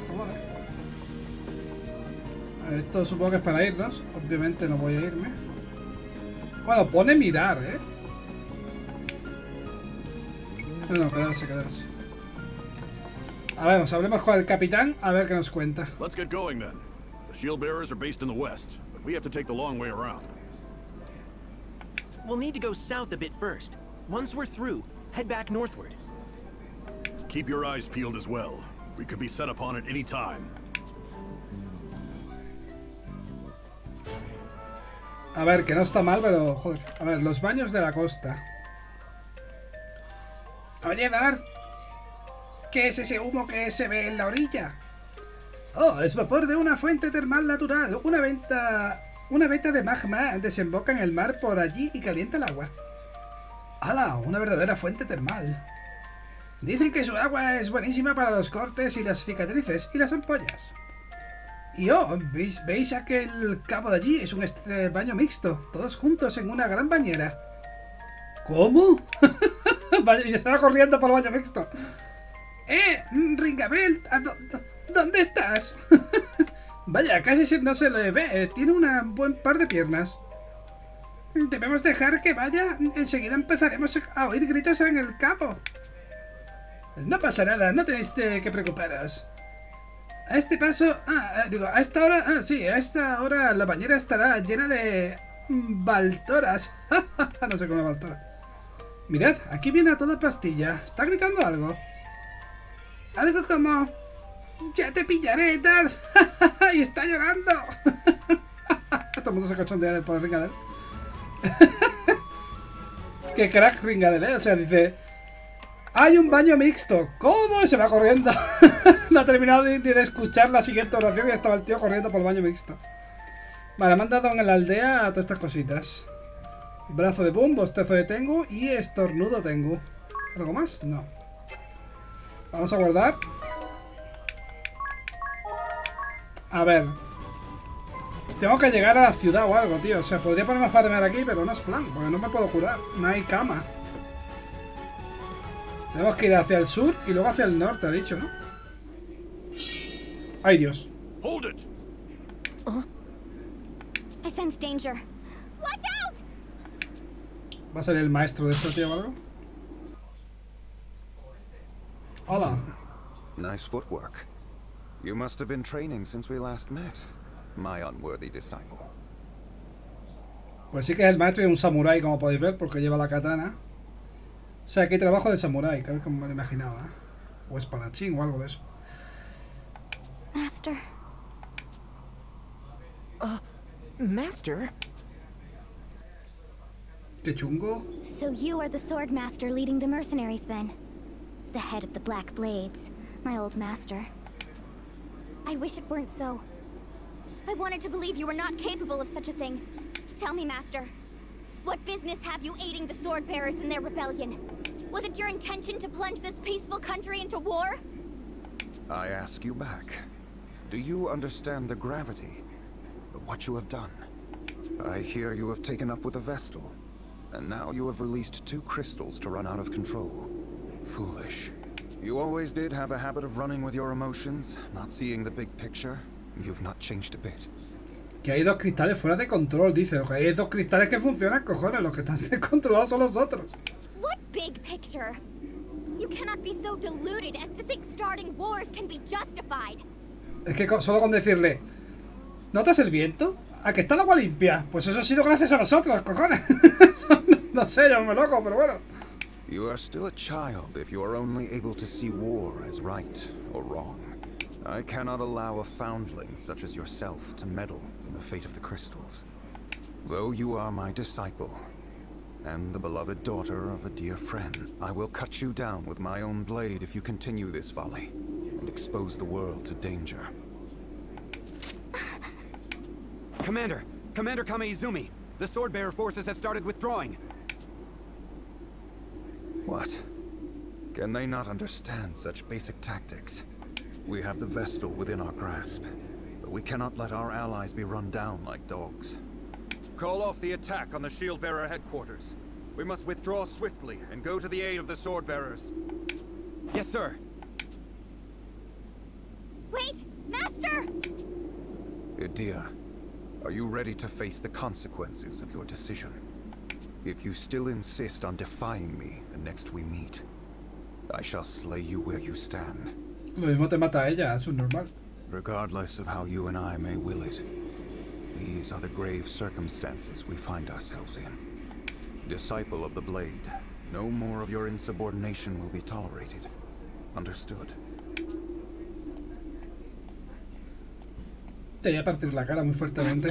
Esto supongo que es para irnos. Obviamente no voy a irme. Bueno, pone mirar, ¿eh? No, quedarse. A ver, hablemos con el capitán a ver qué nos cuenta. Let's get going then. The shield bearers are based in the west, but we have to take the long way around. We'll need to go south a bit first. Once we're through, head back northward. Keep your eyes peeled as well. We could be set upon at any time. A ver, que no está mal, pero joder. A ver, los baños de la costa. Oye, Darth, ¿qué es ese humo que se ve en la orilla? Oh, es vapor de una fuente termal natural. Una veta de magma desemboca en el mar por allí y calienta el agua. ¡Hala! Una verdadera fuente termal. Dicen que su agua es buenísima para los cortes y las cicatrices y las ampollas. Y oh, ¿veis aquel cabo de allí? Es un baño mixto, todos juntos en una gran bañera. ¿Cómo? Y se va corriendo por el baño mixto. Ringabel, ¿dónde estás? Vaya, casi no se le ve, tiene un buen par de piernas. Debemos dejar que vaya, enseguida empezaremos a oír gritos en el cabo. No pasa nada, no tenéis que preocuparos. A este paso... a esta hora... sí, a esta hora la bañera estará llena de... baltoras. No sé cómo baltora. Mirad, aquí viene a toda pastilla. ¿Está gritando algo? Algo como... ¡Ya te pillaré, Darth! ¡Y está llorando! Todo el mundo se cachondea del poder Ringadel. ¡Qué crack Ringadel, O sea, dice... ¡Hay un baño mixto! ¿Cómo? Y se va corriendo. No ha terminado ni de escuchar la siguiente oración y ya estaba el tío corriendo por el baño mixto. Vale, me han dado en la aldea a todas estas cositas. Brazo de Boom, bostezo de Tengu y estornudo Tengu. ¿Algo más? No. Vamos a guardar. A ver. Tengo que llegar a la ciudad o algo, tío. O sea, podría ponerme a farmear aquí, pero no es plan, porque no me puedo curar. No hay cama. Tenemos que ir hacia el sur y luego hacia el norte, ha dicho, ¿no? ¡Ay, Dios! Hold it. I sense danger. Watch out! ¿Va a ser el maestro de esto, tío, o algo? Hola. Nice footwork. You must have been training since we last met, my unworthy disciple. Pues sí que es el maestro y un samurái, como podéis ver, porque lleva la katana. O sea, que trabajo de samurái, creo que me lo imaginaba, ¿eh? O espadachín o algo de eso. Master. Master? Qué chungo. So you are the sword master leading the mercenaries then? The head of the Black Blades, my old master. I wish it weren't so. I wanted to believe you were not capable of such a thing. Tell me, Master, what business have you aiding the sword bearers in their rebellion? Was it your intention to plunge this peaceful country into war? I ask you back. Do you understand the gravity of what you have done? I hear you have taken up with a Vestal, and now you have released 2 crystals to run out of control. Foolish. You always did have a habit of running with your emotions, not seeing the big picture. You've not changed a bit. Que hay 2 cristales fuera de control, dice. Que hay 2 cristales que funcionan, cojones. Los que están descontrolados son los otros. What big picture? You cannot be so deluded as to think starting wars can be justified. Es que solo con decirle, ¿notas el viento? ¿A que está el agua limpia? Pues eso ha sido gracias a nosotros, cojones. No sé, yo me loco, pero bueno. You are still a child if you are only able to see war as right or wrong. I cannot allow a foundling such as yourself to meddle in the fate of the crystals. Though you are my disciple, and the beloved daughter of a dear friend, I will cut you down with my own blade if you continue this folly, and expose the world to danger. Commander Kame-Izumi, the Swordbearer forces have started withdrawing. What? Can they not understand such basic tactics? We have the Vestal within our grasp, but we cannot let our allies be run down like dogs. Call off the attack on the Shieldbearer headquarters. We must withdraw swiftly and go to the aid of the Swordbearers. Yes, sir. Wait! Master! Idia, are you ready to face the consequences of your decision? If you still insist on defying me the next we meet, I shall slay you where you stand. Lo mismo te mata a ella, eso es normal. Regardless of how you and I may will it, these are the grave circumstances we find ourselves in. Disciple of the Blade, no more of your insubordination will be tolerated. Understood? Te voy a partir la cara muy fuertemente.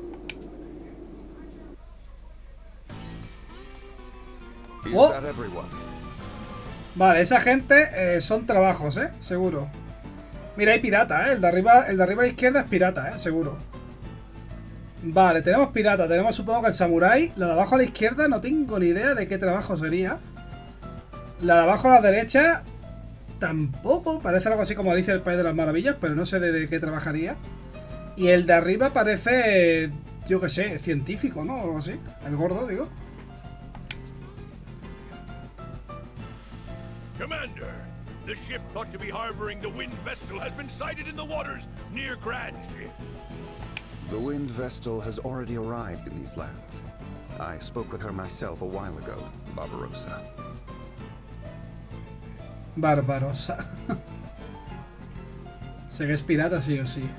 Oh. Vale, esa gente son trabajos, seguro. Mira, hay pirata, el de arriba a la izquierda es pirata, seguro. Vale, tenemos pirata, tenemos supongo que el samurái. La de abajo a la izquierda no tengo ni idea de qué trabajo sería. La de abajo a la derecha tampoco, parece algo así como Alicia del País de las Maravillas, pero no sé de qué trabajaría. Y el de arriba parece, yo qué sé, científico, ¿no? O algo así, el gordo, digo. Commander, the ship thought to be harboring the Wind Vestal has been sighted in the waters near Granshift. The Wind Vestal has already arrived in these lands. I spoke with her myself a while ago, Barbarossa. Barbarossa. Sé que es pirata sí o sí.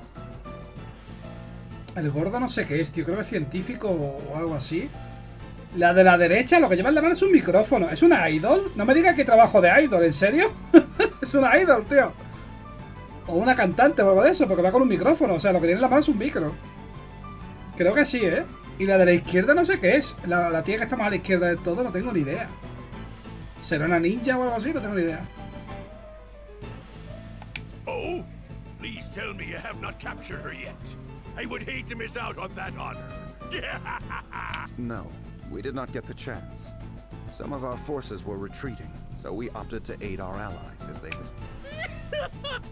El gordo no sé qué es, tío. Creo que es científico o algo así. La de la derecha, lo que lleva en la mano es un micrófono. ¿Es una idol? No me digas que trabajo de idol, ¿en serio? Es una idol, tío. O una cantante o algo de eso, porque va con un micrófono. O sea, lo que tiene en la mano es un micro. Creo que sí, ¿eh? Y la de la izquierda no sé qué es. La tía que está más a la izquierda de todo, no tengo ni idea. ¿Será una ninja o algo así? No tengo ni idea. Oh, please tell me you have not captured her yet. I would hate to miss out on that honor. No, we did not get the chance. Some of our forces were retreating, so we opted to aid our allies as they were.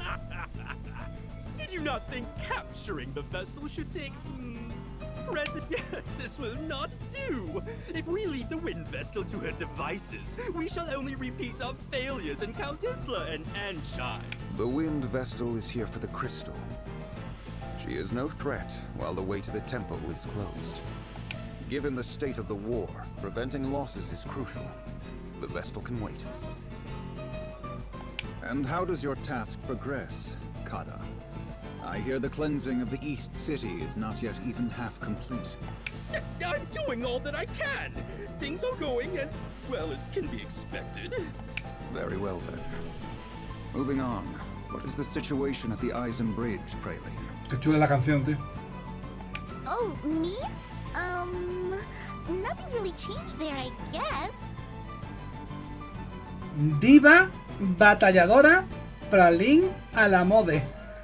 Did you not think capturing the vessel should take precedence? This will not do. If we leave the Wind Vestal to her devices, we shall only repeat our failures in Count Isla and Anshai. The Wind Vestal is here for the crystal. She is no threat while the way to the temple is closed. Given the state of the war, preventing losses is crucial. The Vestal can wait. And how does your task progress, Kada? I hear the cleansing of the East City is not yet even half complete. I'm doing all that I can. Things are going as well as can be expected. Very well then. Moving on. What is the situation at the Eisen Bridge, Praline? Qué chula la canción, tío. Oh, me? Nothing's really changed there, I guess. Diva, batalladora, Praline a la mode.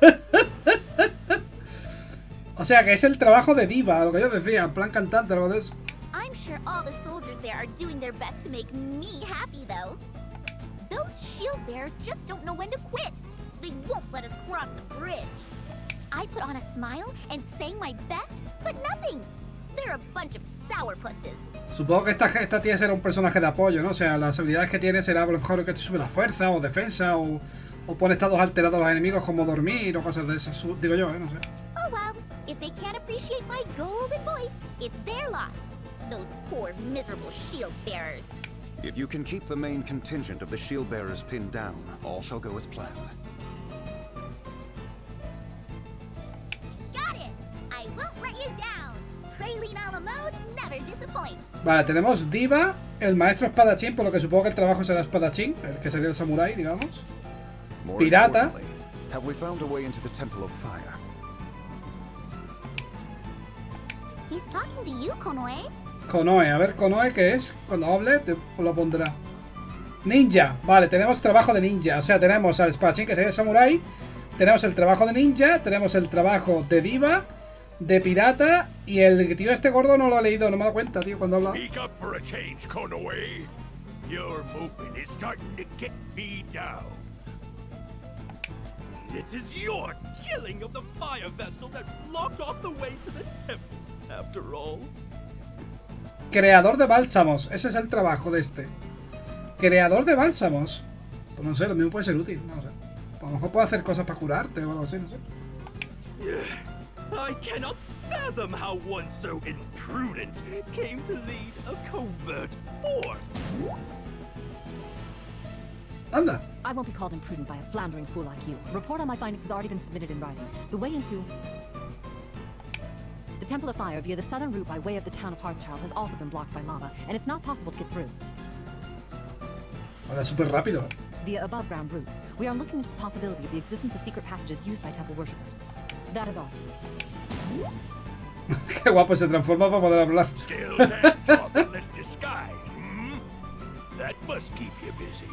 O sea que es el trabajo de diva, lo que yo decía, en plan cantante, algo de eso. I'm sure all the soldiers there are doing their best to make me happy, though. Those shield bearers just don't know when to quit. They won't let us cross the bridge. I put on a smile and sang my best, but nothing. They're a bunch of sourpusses. Supongo que esta tía será un personaje de apoyo, ¿no? O sea, las habilidades que tiene será a lo mejor que te sube la fuerza o defensa o pone estados alterados a los enemigos como dormir o cosas de esas. Digo yo, no sé. Oh well, if they can't appreciate my golden voice, it's their loss. Those poor, miserable shield bearers. If you can keep the main contingent of the shield bearers pinned down, all shall go as planned. Got it! I won't let you down. Praline a la mode never disappoints. Vale, tenemos Diva, el maestro espadachín, por lo que supongo que el trabajo será espadachín, el que sería el samurái, digamos. Pirata. Have we found a way into the Temple of Fire? He's talking to you, Konoe. Konoe, a ver, Konoe, ¿qué es? Cuando hable, te lo pondrá. Ninja, vale, tenemos trabajo de ninja. O sea, tenemos al espadachín, que sería el samurái. Tenemos el trabajo de ninja, tenemos el trabajo de diva, de pirata. Y el tío este gordo no lo he leído, no me he dado cuenta, tío, cuando habla. Speak up for a change, Konoe. Your movement is starting to get me down. It is your killing of the fire vessel that blocked off the way to the temple, after all. Creador de bálsamos, ese es el trabajo de este. Creador de bálsamos. Pues no sé, lo mismo puede ser útil, no sé. A lo mejor puede hacer cosas para curarte o algo así, no sé. I cannot fathom how one so imprudent came to lead a covert force. Anda. I won't be called imprudent by a floundering fool like you. A report on my findings has already been submitted in writing. The way into the Temple of Fire via the southern route by way of the town of Hearthchild has also been blocked by lava, and it's not possible to get through. Ahora súper rápido. Via above ground routes, we are looking into the possibility of the existence of secret passages used by temple worshippers. That is all. Qué guapo, se transforma para poder hablar. Still can't talk unless disguised, hmm? That must keep you busy.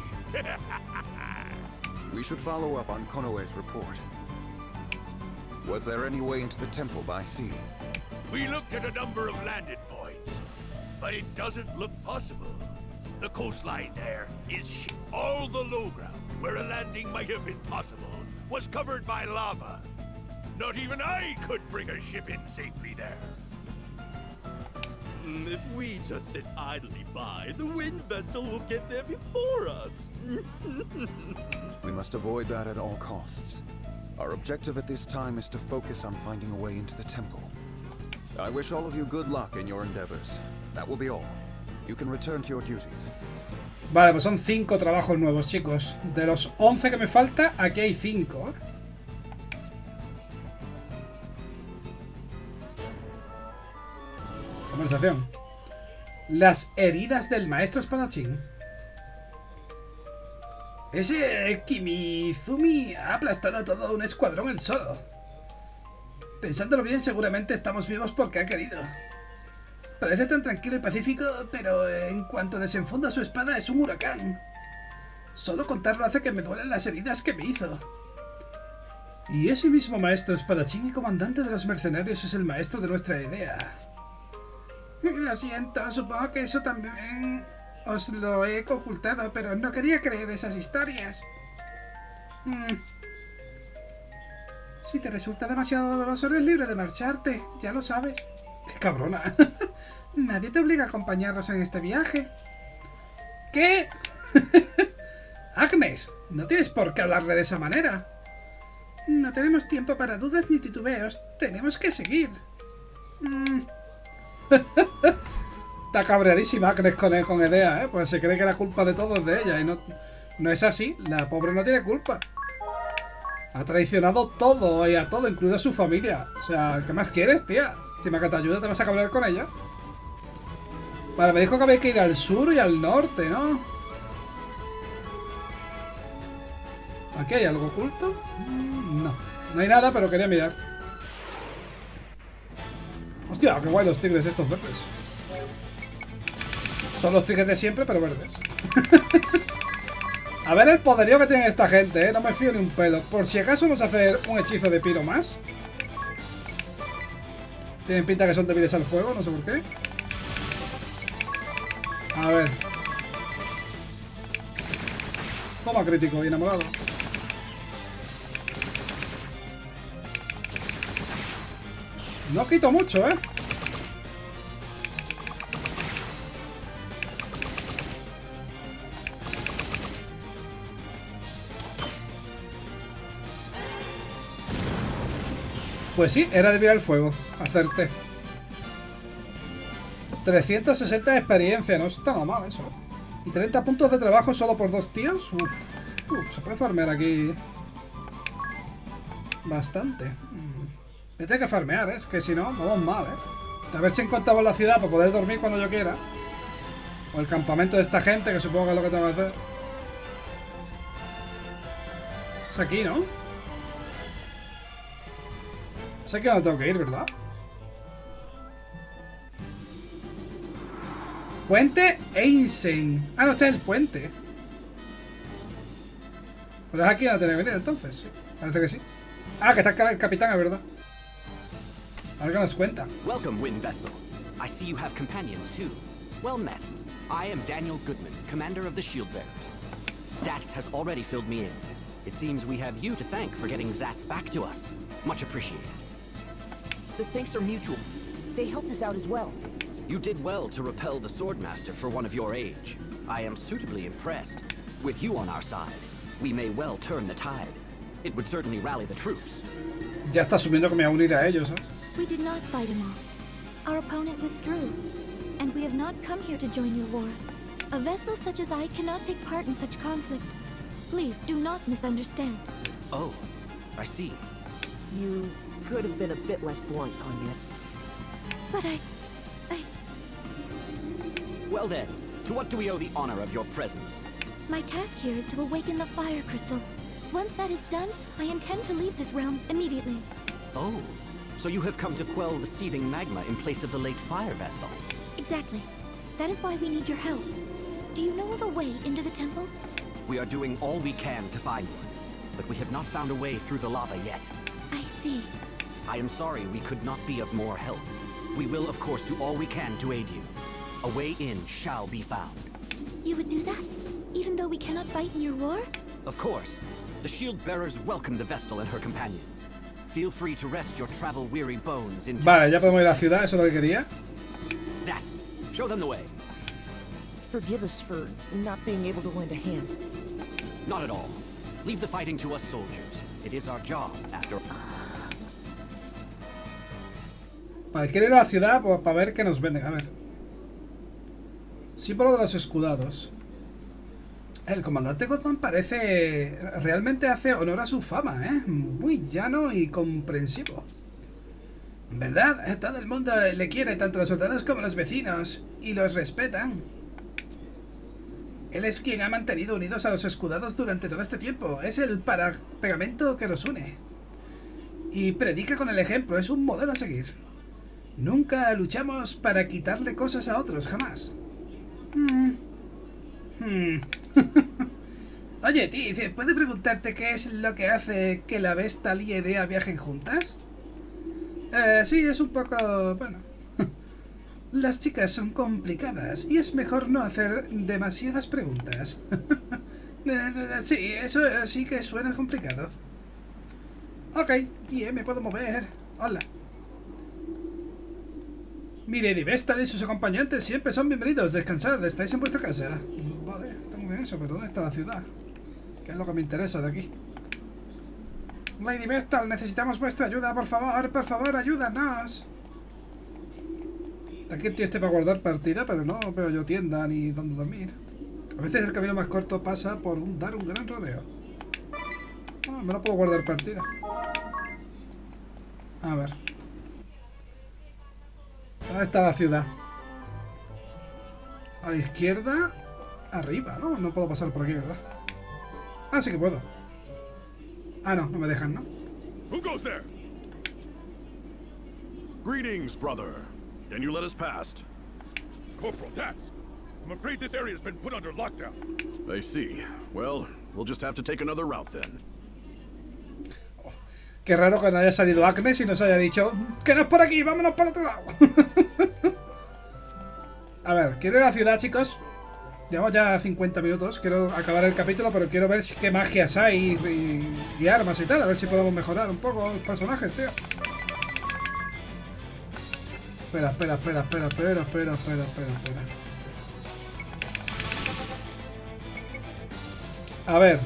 We should follow up on Konoe's report. Was there any way into the temple by sea? We looked at a number of landing points, but it doesn't look possible. The coastline there is all the low ground where a landing might have been possible was covered by lava. Not even I could bring a ship in safely there. If we just sit idly by, the wind vessel will get there before us. We must avoid that at all costs. Our objective at this time is to focus on finding a way into the temple. I wish all of you good luck in your endeavors. That will be all. You can return to your duties. Vale, pues son 5 trabajos nuevos, chicos. De los 11 que me falta, aquí hay 5, ¿eh? Conversación. Las heridas del maestro espadachín. Ese Kimizumi ha aplastado a todo un escuadrón él solo. Pensándolo bien, seguramente estamos vivos porque ha querido. Parece tan tranquilo y pacífico, pero en cuanto desenfunda su espada es un huracán. Solo contarlo hace que me duelen las heridas que me hizo. Y ese mismo maestro espadachín y comandante de los mercenarios es el maestro de nuestra idea. Lo siento, supongo que eso también os lo he ocultado, pero no quería creer esas historias. Si te resulta demasiado doloroso, eres libre de marcharte, ya lo sabes. ¡Qué cabrona! Nadie te obliga a acompañarnos en este viaje. ¿Qué? Agnes, no tienes por qué hablarle de esa manera. No tenemos tiempo para dudas ni titubeos. Tenemos que seguir. Está cabreadísima Agnes con Edea, ¿eh? Pues se cree que la culpa de todo es de ella. Y no es así. La pobre no tiene culpa. Ha traicionado todo y a todo, incluido a su familia. O sea, ¿qué más quieres, tía? Si Maka ayuda, te vas a cabrear con ella. Vale, me dijo que había que ir al sur y al norte, ¿no? ¿Aquí hay algo oculto? No. No hay nada, pero quería mirar. Hostia, qué guay los tigres estos verdes. Son los tigres de siempre, pero verdes. A ver el poderío que tiene esta gente, ¿eh? No me fío ni un pelo. Por si acaso vamos a hacer un hechizo de piro más. Tienen pinta que son débiles al fuego, no sé por qué. A ver. Toma crítico y enamorado. No quito mucho, ¿eh? Pues sí, era débil al fuego. Acerté. 360 de experiencia, no está nada mal eso. Y 30 puntos de trabajo solo por 2 tíos. Se puede farmear aquí bastante. Me tengo que farmear, ¿eh? Es que si no, vamos mal, ¿eh? A ver si encontramos la ciudad para poder dormir cuando yo quiera. O el campamento de esta gente, que supongo que es lo que tengo que hacer. Es aquí, ¿no? Es aquí donde tengo que ir, ¿verdad? Puente Einstein. Ah, no, este es el puente. Pues es aquí donde tiene que venir, entonces. Sí, parece que sí. Ah, que está acá el capitán, es verdad. A ver qué nos cuenta. Welcome, Wind Vessel. I see you have companions too. Well met. I am Daniel Goodman, commander of the Shield Bearers. Dats has already filled me in. It seems we have you to thank for getting Zats back to us. Much appreciated. The thanks are mutual. They helped us out as well. You did well to repel the Swordmaster for one of your age. I am suitably impressed. With you on our side, we may well turn the tide. It would certainly rally the troops. Ya está asumiendo que me voy a unir a ellos, ¿sabes? We did not fight him off. Our opponent withdrew, and we have not come here to join your war. A vessel such as I cannot take part in such conflict. Please, do not misunderstand. Oh, I see. You could have been a bit less blunt, Clevius. But I... Well then, to what do we owe the honor of your presence? My task here is to awaken the fire crystal. Once that is done, I intend to leave this realm immediately. Oh, so you have come to quell the seething magma in place of the late fire vessel. Exactly. That is why we need your help. Do you know of a way into the temple? We are doing all we can to find one, but we have not found a way through the lava yet. I see. I am sorry we could not be of more help. We will, of course, do all we can to aid you. A way in shall be found. You would do that? Even though we cannot fight in your war? Of course. The shield bearers welcome the Vestal and her companions. Feel free to rest your travel-weary bones in... Vale, ya podemos ir a la ciudad, eso es lo que quería. That's... Show them the way. Forgive us for not being able to lend a hand. Not at all. Leave the fighting to us soldiers. It is our job, after... Vale, quiero ir a la ciudad pues, para ver qué nos venden. A ver. Símbolo de los escudados. El comandante Goodman parece... Realmente hace honor a su fama, ¿eh? Muy llano y comprensivo. ¿Verdad? Todo el mundo le quiere, tanto los soldados como los vecinos. Y los respetan. Él es quien ha mantenido unidos a los escudados durante todo este tiempo. Es el pegamento que los une. Y predica con el ejemplo. Es un modelo a seguir. Nunca luchamos para quitarle cosas a otros, jamás. Oye, Tiz, ¿puedo preguntarte qué es lo que hace que la Vestal y Edea viajen juntas? Sí, es un poco... bueno... Las chicas son complicadas y es mejor no hacer demasiadas preguntas. Sí, eso sí que suena complicado. Ok, bien, me puedo mover. Hola. Milady Vestal y sus acompañantes siempre son bienvenidos. Descansad, estáis en vuestra casa. Vale, está muy bien eso, pero ¿dónde está la ciudad? ¿Qué es lo que me interesa de aquí? Lady Vestal, necesitamos vuestra ayuda, por favor, ayúdanos. Aquí el tío para guardar partida, pero no veo yo tienda ni donde dormir. A veces el camino más corto pasa por dar un gran rodeo. Me lo puedo guardar partida. A ver. ¿Dónde está la ciudad? A la izquierda, arriba, ¿no? No puedo pasar por aquí, ¿verdad? Ah, sí que puedo. Ah, no, no me dejan, ¿no? Who goes there? Greetings, brother. Can you let us past? Corporal Dax, I'm afraid this area has been put under lockdown. I see. Well, we'll just have to take another route then. Qué raro que no haya salido Agnes y nos haya dicho que no es por aquí, vámonos para otro lado. A ver, quiero ir a la ciudad, chicos. Llevamos ya 50 minutos. Quiero acabar el capítulo, pero quiero ver qué magias hay y armas y tal. A ver si podemos mejorar un poco los personajes, tío. Espera. A ver.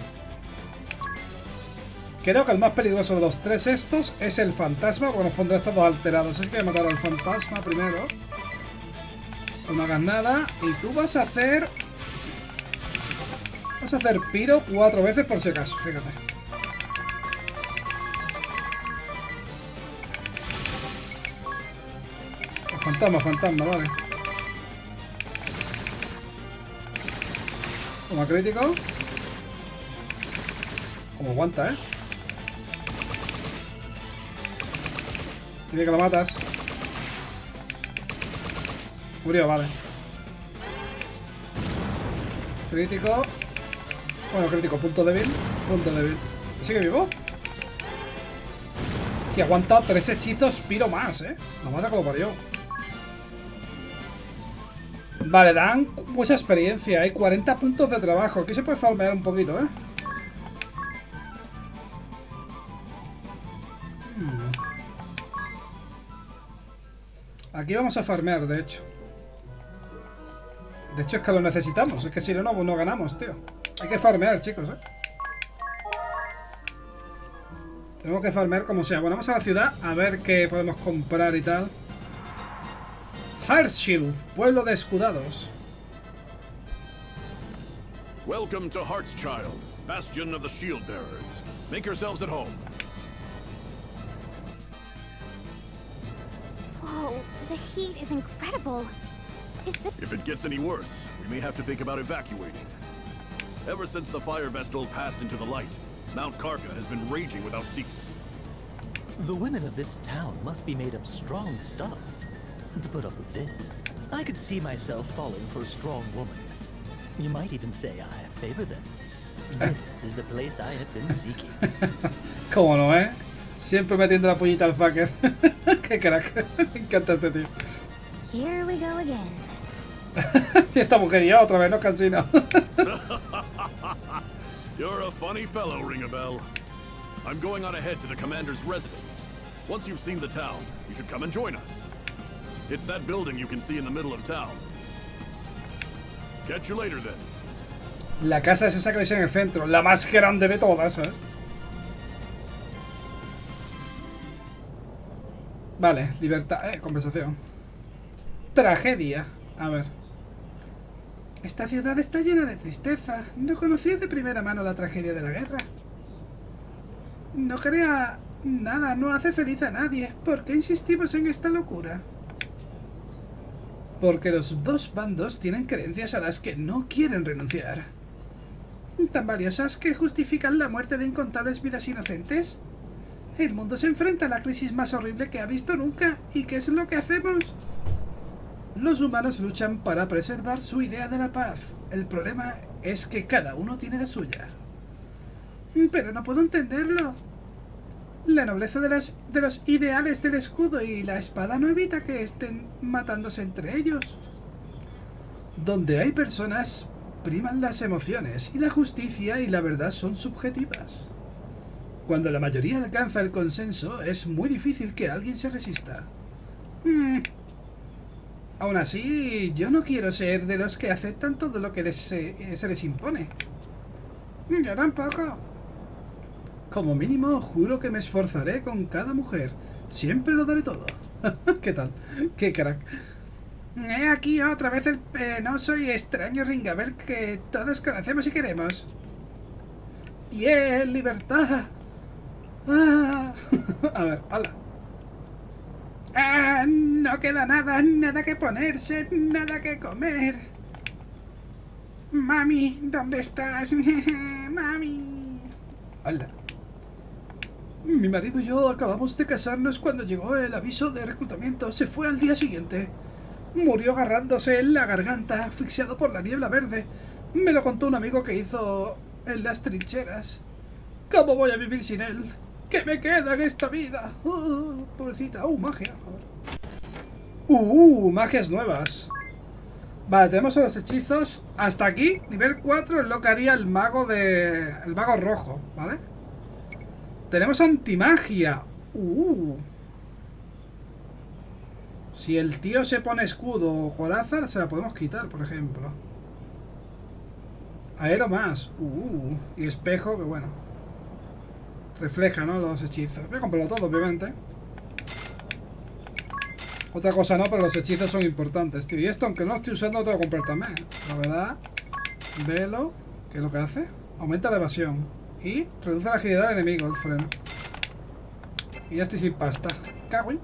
Creo que el más peligroso de los tres estos es el fantasma, porque nos pondrá estados alterados. Así que voy a matar al fantasma primero. Tú no hagas nada. Y tú vas a hacer... Vas a hacer piro 4 veces por si acaso, fíjate. Fantasma, vale. Toma crítico. Como aguanta, Tiene que lo matas. Murió, vale. Crítico. Bueno, crítico, punto débil. ¿Sigue vivo? Que ha aguantado 3 hechizos, piro más, La mata como parió. Vale, dan mucha experiencia. Hay 40 puntos de trabajo. Aquí se puede farmear un poquito, Aquí vamos a farmear, de hecho. De hecho es que lo necesitamos. Es que si no, no ganamos, tío. Hay que farmear, chicos, Tengo que farmear como sea. Bueno, vamos a la ciudad a ver qué podemos comprar y tal. Heartshield, pueblo de escudados. Welcome to Heartschild. bastion of the Shield Bearers. Make yourselves at home. Whoa, the heat is incredible. Is this... If it gets any worse, we may have to think about evacuating. Ever since the fire vessel passed into the light, Mount Karka has been raging without cease. The women of this town must be made of strong stuff to put up with this. I could see myself falling for a strong woman. You might even say I favor them. This is the place I have been seeking. ¿Cómo no, eh? Siempre metiendo la puñita al fucker. Qué crack. Me encanta este tío. Here we go again. Y esta mujer ya otra vez, no Cansino. You're a funny fellow, Ring-a-Bell. I'm going on ahead to the commander's residence. Once you've seen the town, you should come and join us. It's that building you can see in the middle of town. Catch you later, then. La casa es esa que veis en el centro, la más grande de todas, ¿sabes? Vale, libertad, conversación. Tragedia. A ver. Esta ciudad está llena de tristeza. No conocía de primera mano la tragedia de la guerra. No crea nada, no hace feliz a nadie. ¿Por qué insistimos en esta locura? Porque los dos bandos tienen creencias a las que no quieren renunciar. Tan valiosas que justifican la muerte de incontables vidas inocentes. El mundo se enfrenta a la crisis más horrible que ha visto nunca. ¿Y qué es lo que hacemos? Los humanos luchan para preservar su idea de la paz. El problema es que cada uno tiene la suya. Pero no puedo entenderlo. La nobleza de los ideales del escudo y la espada no evita que estén matándose entre ellos. Donde hay personas, priman las emociones, y la justicia y la verdad son subjetivas. Cuando la mayoría alcanza el consenso, es muy difícil que alguien se resista. Aún así, yo no quiero ser de los que aceptan todo lo que se les impone. Yo tampoco. Como mínimo, juro que me esforzaré con cada mujer. Siempre lo daré todo. ¿Qué tal? ¡Qué crack! He aquí otra vez el penoso y extraño Ring-a-Bell que todos conocemos y queremos. ¡Bien, libertad! Ah. A ver, hola. Ah, no queda nada, nada que ponerse, nada que comer. Mami, ¿dónde estás? Mami. Hola. Mi marido y yo acabamos de casarnos cuando llegó el aviso de reclutamiento. Se fue al día siguiente. Murió agarrándose en la garganta, asfixiado por la niebla verde. Me lo contó un amigo que hizo en las trincheras. ¿Cómo voy a vivir sin él? ¿Qué me queda en esta vida? Pobrecita. Magia. Magias nuevas. Vale, tenemos los hechizos. Hasta aquí, nivel 4 es lo que haría el mago rojo, ¿vale? Tenemos antimagia. Si el tío se pone escudo o coraza, se la podemos quitar, por ejemplo. Aero más. Y espejo, que bueno. Refleja, ¿no? Los hechizos. Voy a comprarlo todo, obviamente. Otra cosa no, pero los hechizos son importantes, tío. Y esto, aunque no lo estoy usando, lo tengo que comprar también. La verdad. Velo. ¿Qué es lo que hace? Aumenta la evasión. Y reduce la agilidad del enemigo, el freno. Y ya estoy sin pasta. Cagüey.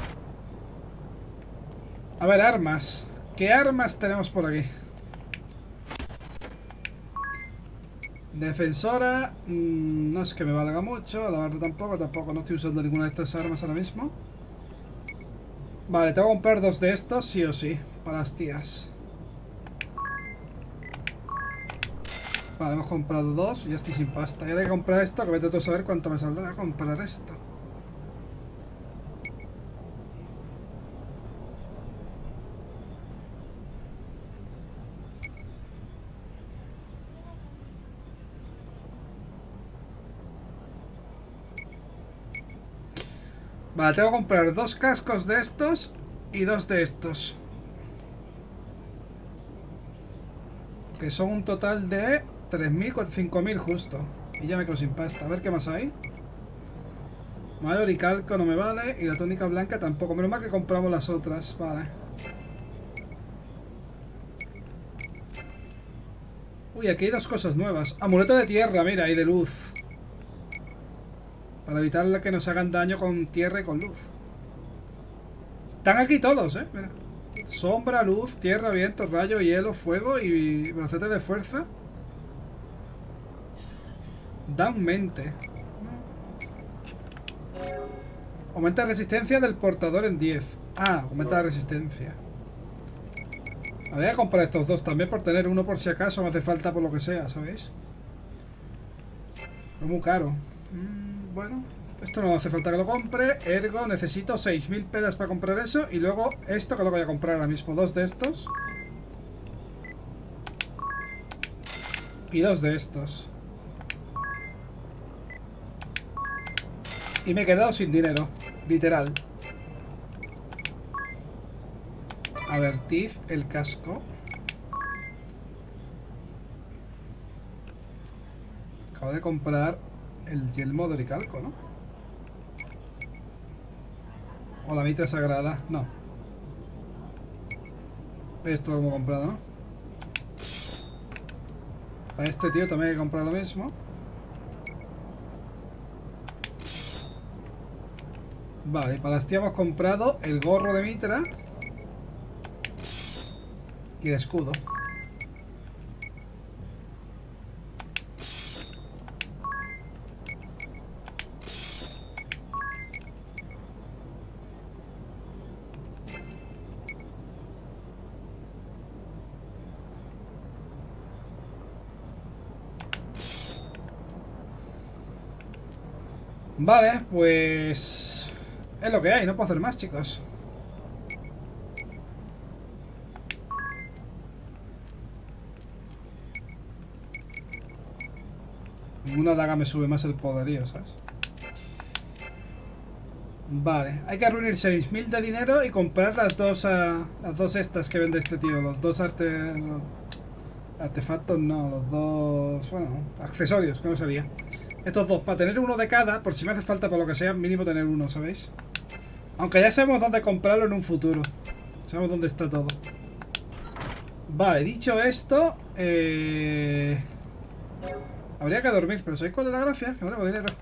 A ver, armas. ¿Qué armas tenemos por aquí? Defensora. No es que me valga mucho. La verdad tampoco. No estoy usando ninguna de estas armas ahora mismo. Vale, tengo que comprar 2 de estos, sí o sí. Para las tías. Vale, hemos comprado 2 y ya estoy sin pasta. Y ahora hay que comprar esto, que vete tú a saber cuánto me saldrá comprar esto. Vale, tengo que comprar 2 cascos de estos y 2 de estos. Que son un total de 3.000, 5.000 justo. Y ya me quedo sin pasta. A ver qué más hay. Mayor y calco no me vale. Y la túnica blanca tampoco. Menos mal que compramos las otras. Vale. Uy, aquí hay dos cosas nuevas. Amuleto de tierra, mira, y de luz. Para evitar que nos hagan daño con tierra y con luz. Están aquí todos, mira. Sombra, luz, tierra, viento, rayo, hielo, fuego y brazalete de fuerza. Dan mente. Aumenta la resistencia del portador en 10. Ah, aumenta la resistencia. Voy a comprar estos dos también por tener uno por si acaso me hace falta por lo que sea, ¿sabéis? Es muy caro. Bueno, esto no hace falta que lo compre. Ergo, necesito 6.000 pelas para comprar eso. Y luego esto que lo voy a comprar ahora mismo. 2 de estos. Y 2 de estos. Y me he quedado sin dinero. Literal. A ver, Tiz, el casco. Acabo de comprar el yelmo de oricalco, ¿no? O la mitra sagrada. No. Esto lo hemos comprado, ¿no? Para este tío también hay que comprar lo mismo. Vale, para las tías hemos comprado el gorro de mitra. Y el escudo. Vale, pues es lo que hay, no puedo hacer más, chicos. Ninguna daga me sube más el poderío, ¿sabes? Vale, hay que reunir 6.000 de dinero y comprar las dos estas que vende este tío. Los dos artefactos, no, los dos, bueno, accesorios, que no sabía. Estos dos, para tener uno de cada, por si me hace falta, por lo que sea, mínimo tener uno, ¿sabéis? Aunque ya sabemos dónde comprarlo en un futuro. Sabemos dónde está todo. Vale, dicho esto, habría que dormir, pero ¿sabéis cuál es la gracia? Que no tengo dinero.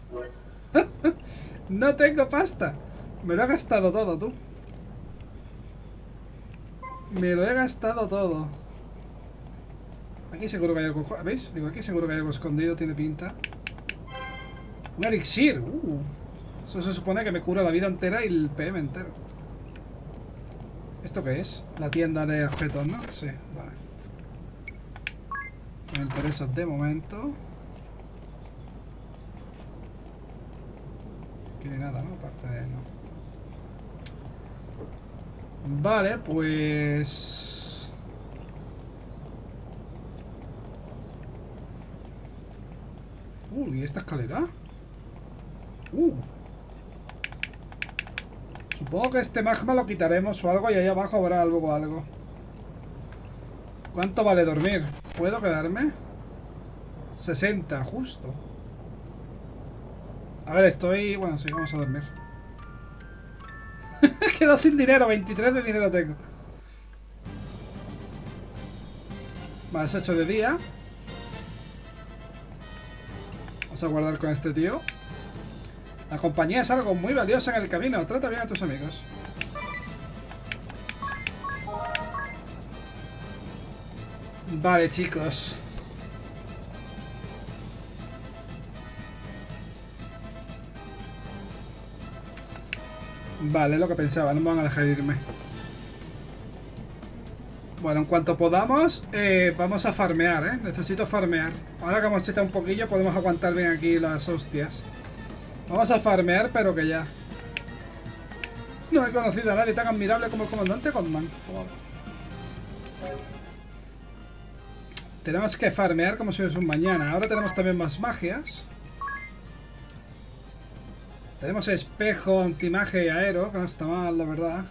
No tengo pasta. Me lo he gastado todo, tú. Me lo he gastado todo. Aquí seguro que hay algo... ¿Veis? Digo, aquí seguro que hay algo escondido, tiene pinta. Un elixir. Eso se supone que me cura la vida entera y el PM entero. ¿Esto qué es? La tienda de objetos, ¿no? Sí, vale. Me interesa de momento. No hay nada, ¿no? Aparte de... no. Vale, pues... ¿y esta escalera? Supongo que este magma lo quitaremos o algo y ahí abajo habrá luego algo. ¿Cuánto vale dormir? ¿Puedo quedarme? 60, justo. A ver, estoy... bueno, sí, vamos a dormir. Quedo sin dinero, 23 de dinero tengo. Vale, es 8 de día. Vamos a guardar con este tío. La compañía es algo muy valioso en el camino. Trata bien a tus amigos. Vale, chicos. Vale, lo que pensaba. No me van a dejar irme. Bueno, en cuanto podamos, vamos a farmear, ¿eh? Necesito farmear. Ahora que hemos echado un poquillo, podemos aguantar bien aquí las hostias. Vamos a farmear, pero que ya. No he conocido a nadie tan admirable como el comandante Godman. Tenemos que farmear como si fuese un mañana. Ahora tenemos también más magias. Tenemos espejo, antimagia y aero, que no está mal, la verdad.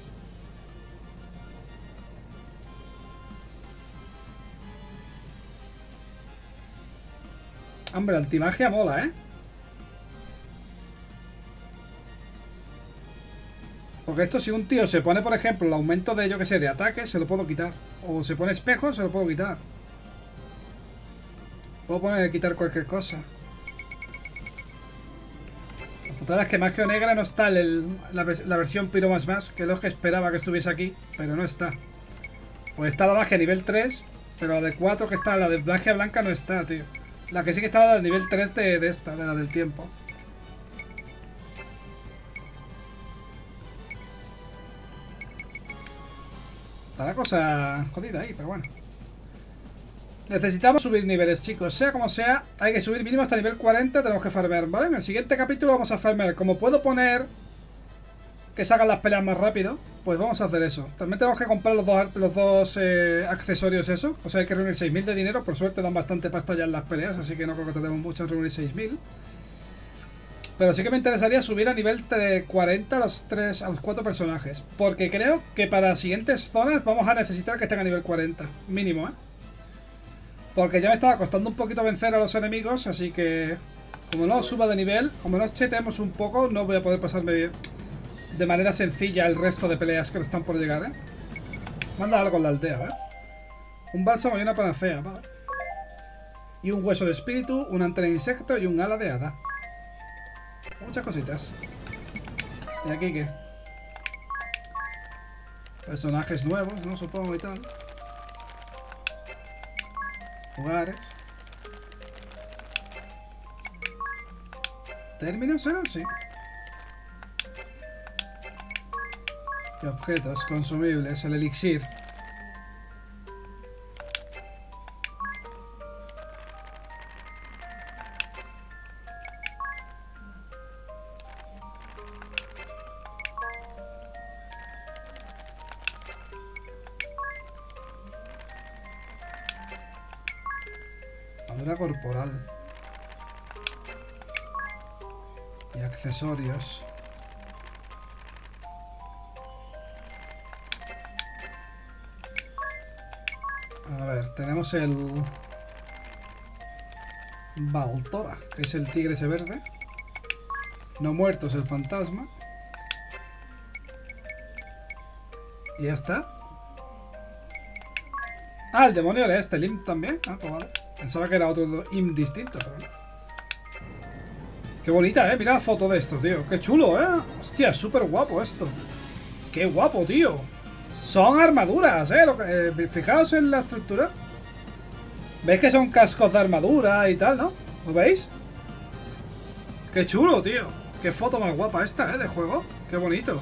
Hombre, antimagia mola, ¿eh? Porque esto, si un tío se pone, por ejemplo, el aumento de, yo que sé, de ataque, se lo puedo quitar. O se pone espejo, se lo puedo quitar. Puedo poner quitar cualquier cosa. La putada es que Magia Negra no está la versión Piro más, que es lo que esperaba que estuviese aquí, pero no está. Pues está la magia nivel 3, pero la de 4 que está, la de magia blanca no está, tío. La que sí que estaba del nivel 3 de esta, de la del tiempo. Está la cosa jodida ahí, pero bueno. Necesitamos subir niveles, chicos. Sea como sea, hay que subir mínimo hasta nivel 40. Tenemos que farmear, ¿vale? En el siguiente capítulo vamos a farmear. Como puedo poner que salgan las peleas más rápido, pues vamos a hacer eso. También tenemos que comprar los dos accesorios, eso. O sea, hay que reunir 6.000 de dinero. Por suerte dan bastante pasta ya en las peleas, así que no creo que tengamos mucho en reunir 6.000. Pero sí que me interesaría subir a nivel 40 a los 4 personajes. Porque creo que para las siguientes zonas vamos a necesitar que estén a nivel 40. Mínimo, ¿eh? Porque ya me estaba costando un poquito vencer a los enemigos, así que como no suba de nivel, como no cheteemos un poco, no voy a poder pasarme bien de manera sencilla el resto de peleas que están por llegar, ¿eh? Manda algo en la aldea, ¿eh? Un bálsamo y una panacea, ¿vale? Y un hueso de espíritu, una antena de insecto y un ala de hada. Muchas cositas. ¿Y aquí qué? Personajes nuevos, ¿no? Supongo y tal. Lugares. ¿Términos eran? Sí. Y objetos consumibles, el elixir. Armadura corporal. Y accesorios. A ver, tenemos el Baltora, que es el tigre ese verde. No muerto es el fantasma. Y ya está. Ah, el demonio era este, el imp también. Ah, pues vale. Pensaba que era otro imp distinto, pero no. Qué bonita, mira la foto de esto, tío. Qué chulo, hostia, es súper guapo esto. Qué guapo, tío. Son armaduras, fijaos en la estructura. ¿Veis que son cascos de armadura y tal, no? ¿Lo veis? Qué chulo, tío. Qué foto más guapa esta, de juego. Qué bonito.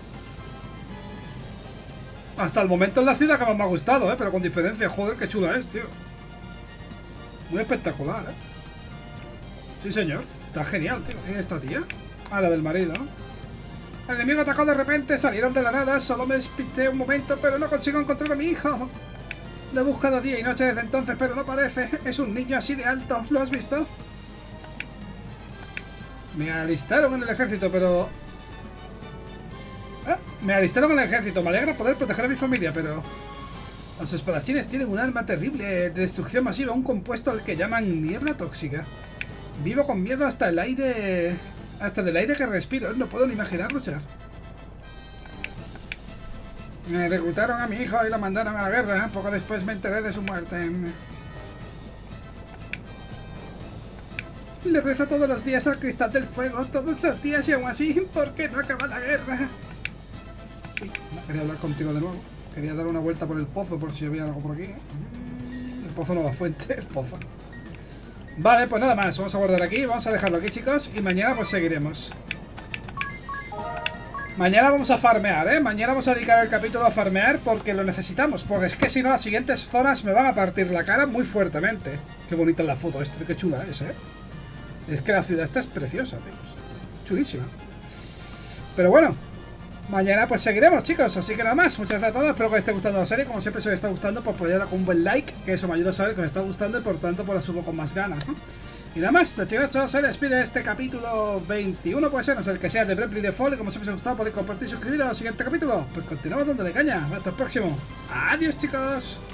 Hasta el momento en la ciudad que más me ha gustado, pero con diferencia. Joder, qué chula es, tío. Muy espectacular, Sí, señor. Está genial, tío. ¿Quién es esta tía? Ah, la del marido, ¿no? El enemigo atacó de repente, salieron de la nada. Solo me despisté un momento, pero no consigo encontrar a mi hijo. Lo he buscado día y noche desde entonces, pero no parece. Es un niño así de alto. ¿Lo has visto? Me alistaron en el ejército, pero... me alistaron en el ejército. Me alegra poder proteger a mi familia, pero... Los espadachines tienen un arma terrible de destrucción masiva, un compuesto al que llaman niebla tóxica. Vivo con miedo hasta el aire... Hasta del aire que respiro, no puedo ni imaginar luchar. Me reclutaron a mi hijo y lo mandaron a la guerra. Poco después me enteré de su muerte. Le rezo todos los días al cristal del fuego, todos los días y aún así, ¿por qué no acaba la guerra? Sí, no quería hablar contigo de nuevo. Quería dar una vuelta por el pozo por si había algo por aquí. El pozo no va a fuente, el pozo. Vale, pues nada más, vamos a guardar aquí, vamos a dejarlo aquí, chicos, y mañana pues seguiremos. Mañana vamos a farmear, mañana vamos a dedicar el capítulo a farmear porque lo necesitamos, porque es que si no las siguientes zonas me van a partir la cara muy fuertemente. Qué bonita es la foto esta, qué chula es, Es que la ciudad esta es preciosa, tío. Chulísima. Pero bueno, mañana pues seguiremos, chicos, así que nada más, muchas gracias a todos, espero que os esté gustando la serie, como siempre si os está gustando, pues podéis dar un buen like, que eso me ayuda a saber que os está gustando y por tanto pues la subo con más ganas, ¿no? Y nada más, de chicos, se despide este capítulo 21, puede ser, no sé, el que sea de Bravely Default, y como siempre os ha gustado podéis compartir y suscribiros al siguiente capítulo, pues continuamos dándole caña, hasta el próximo, adiós chicos.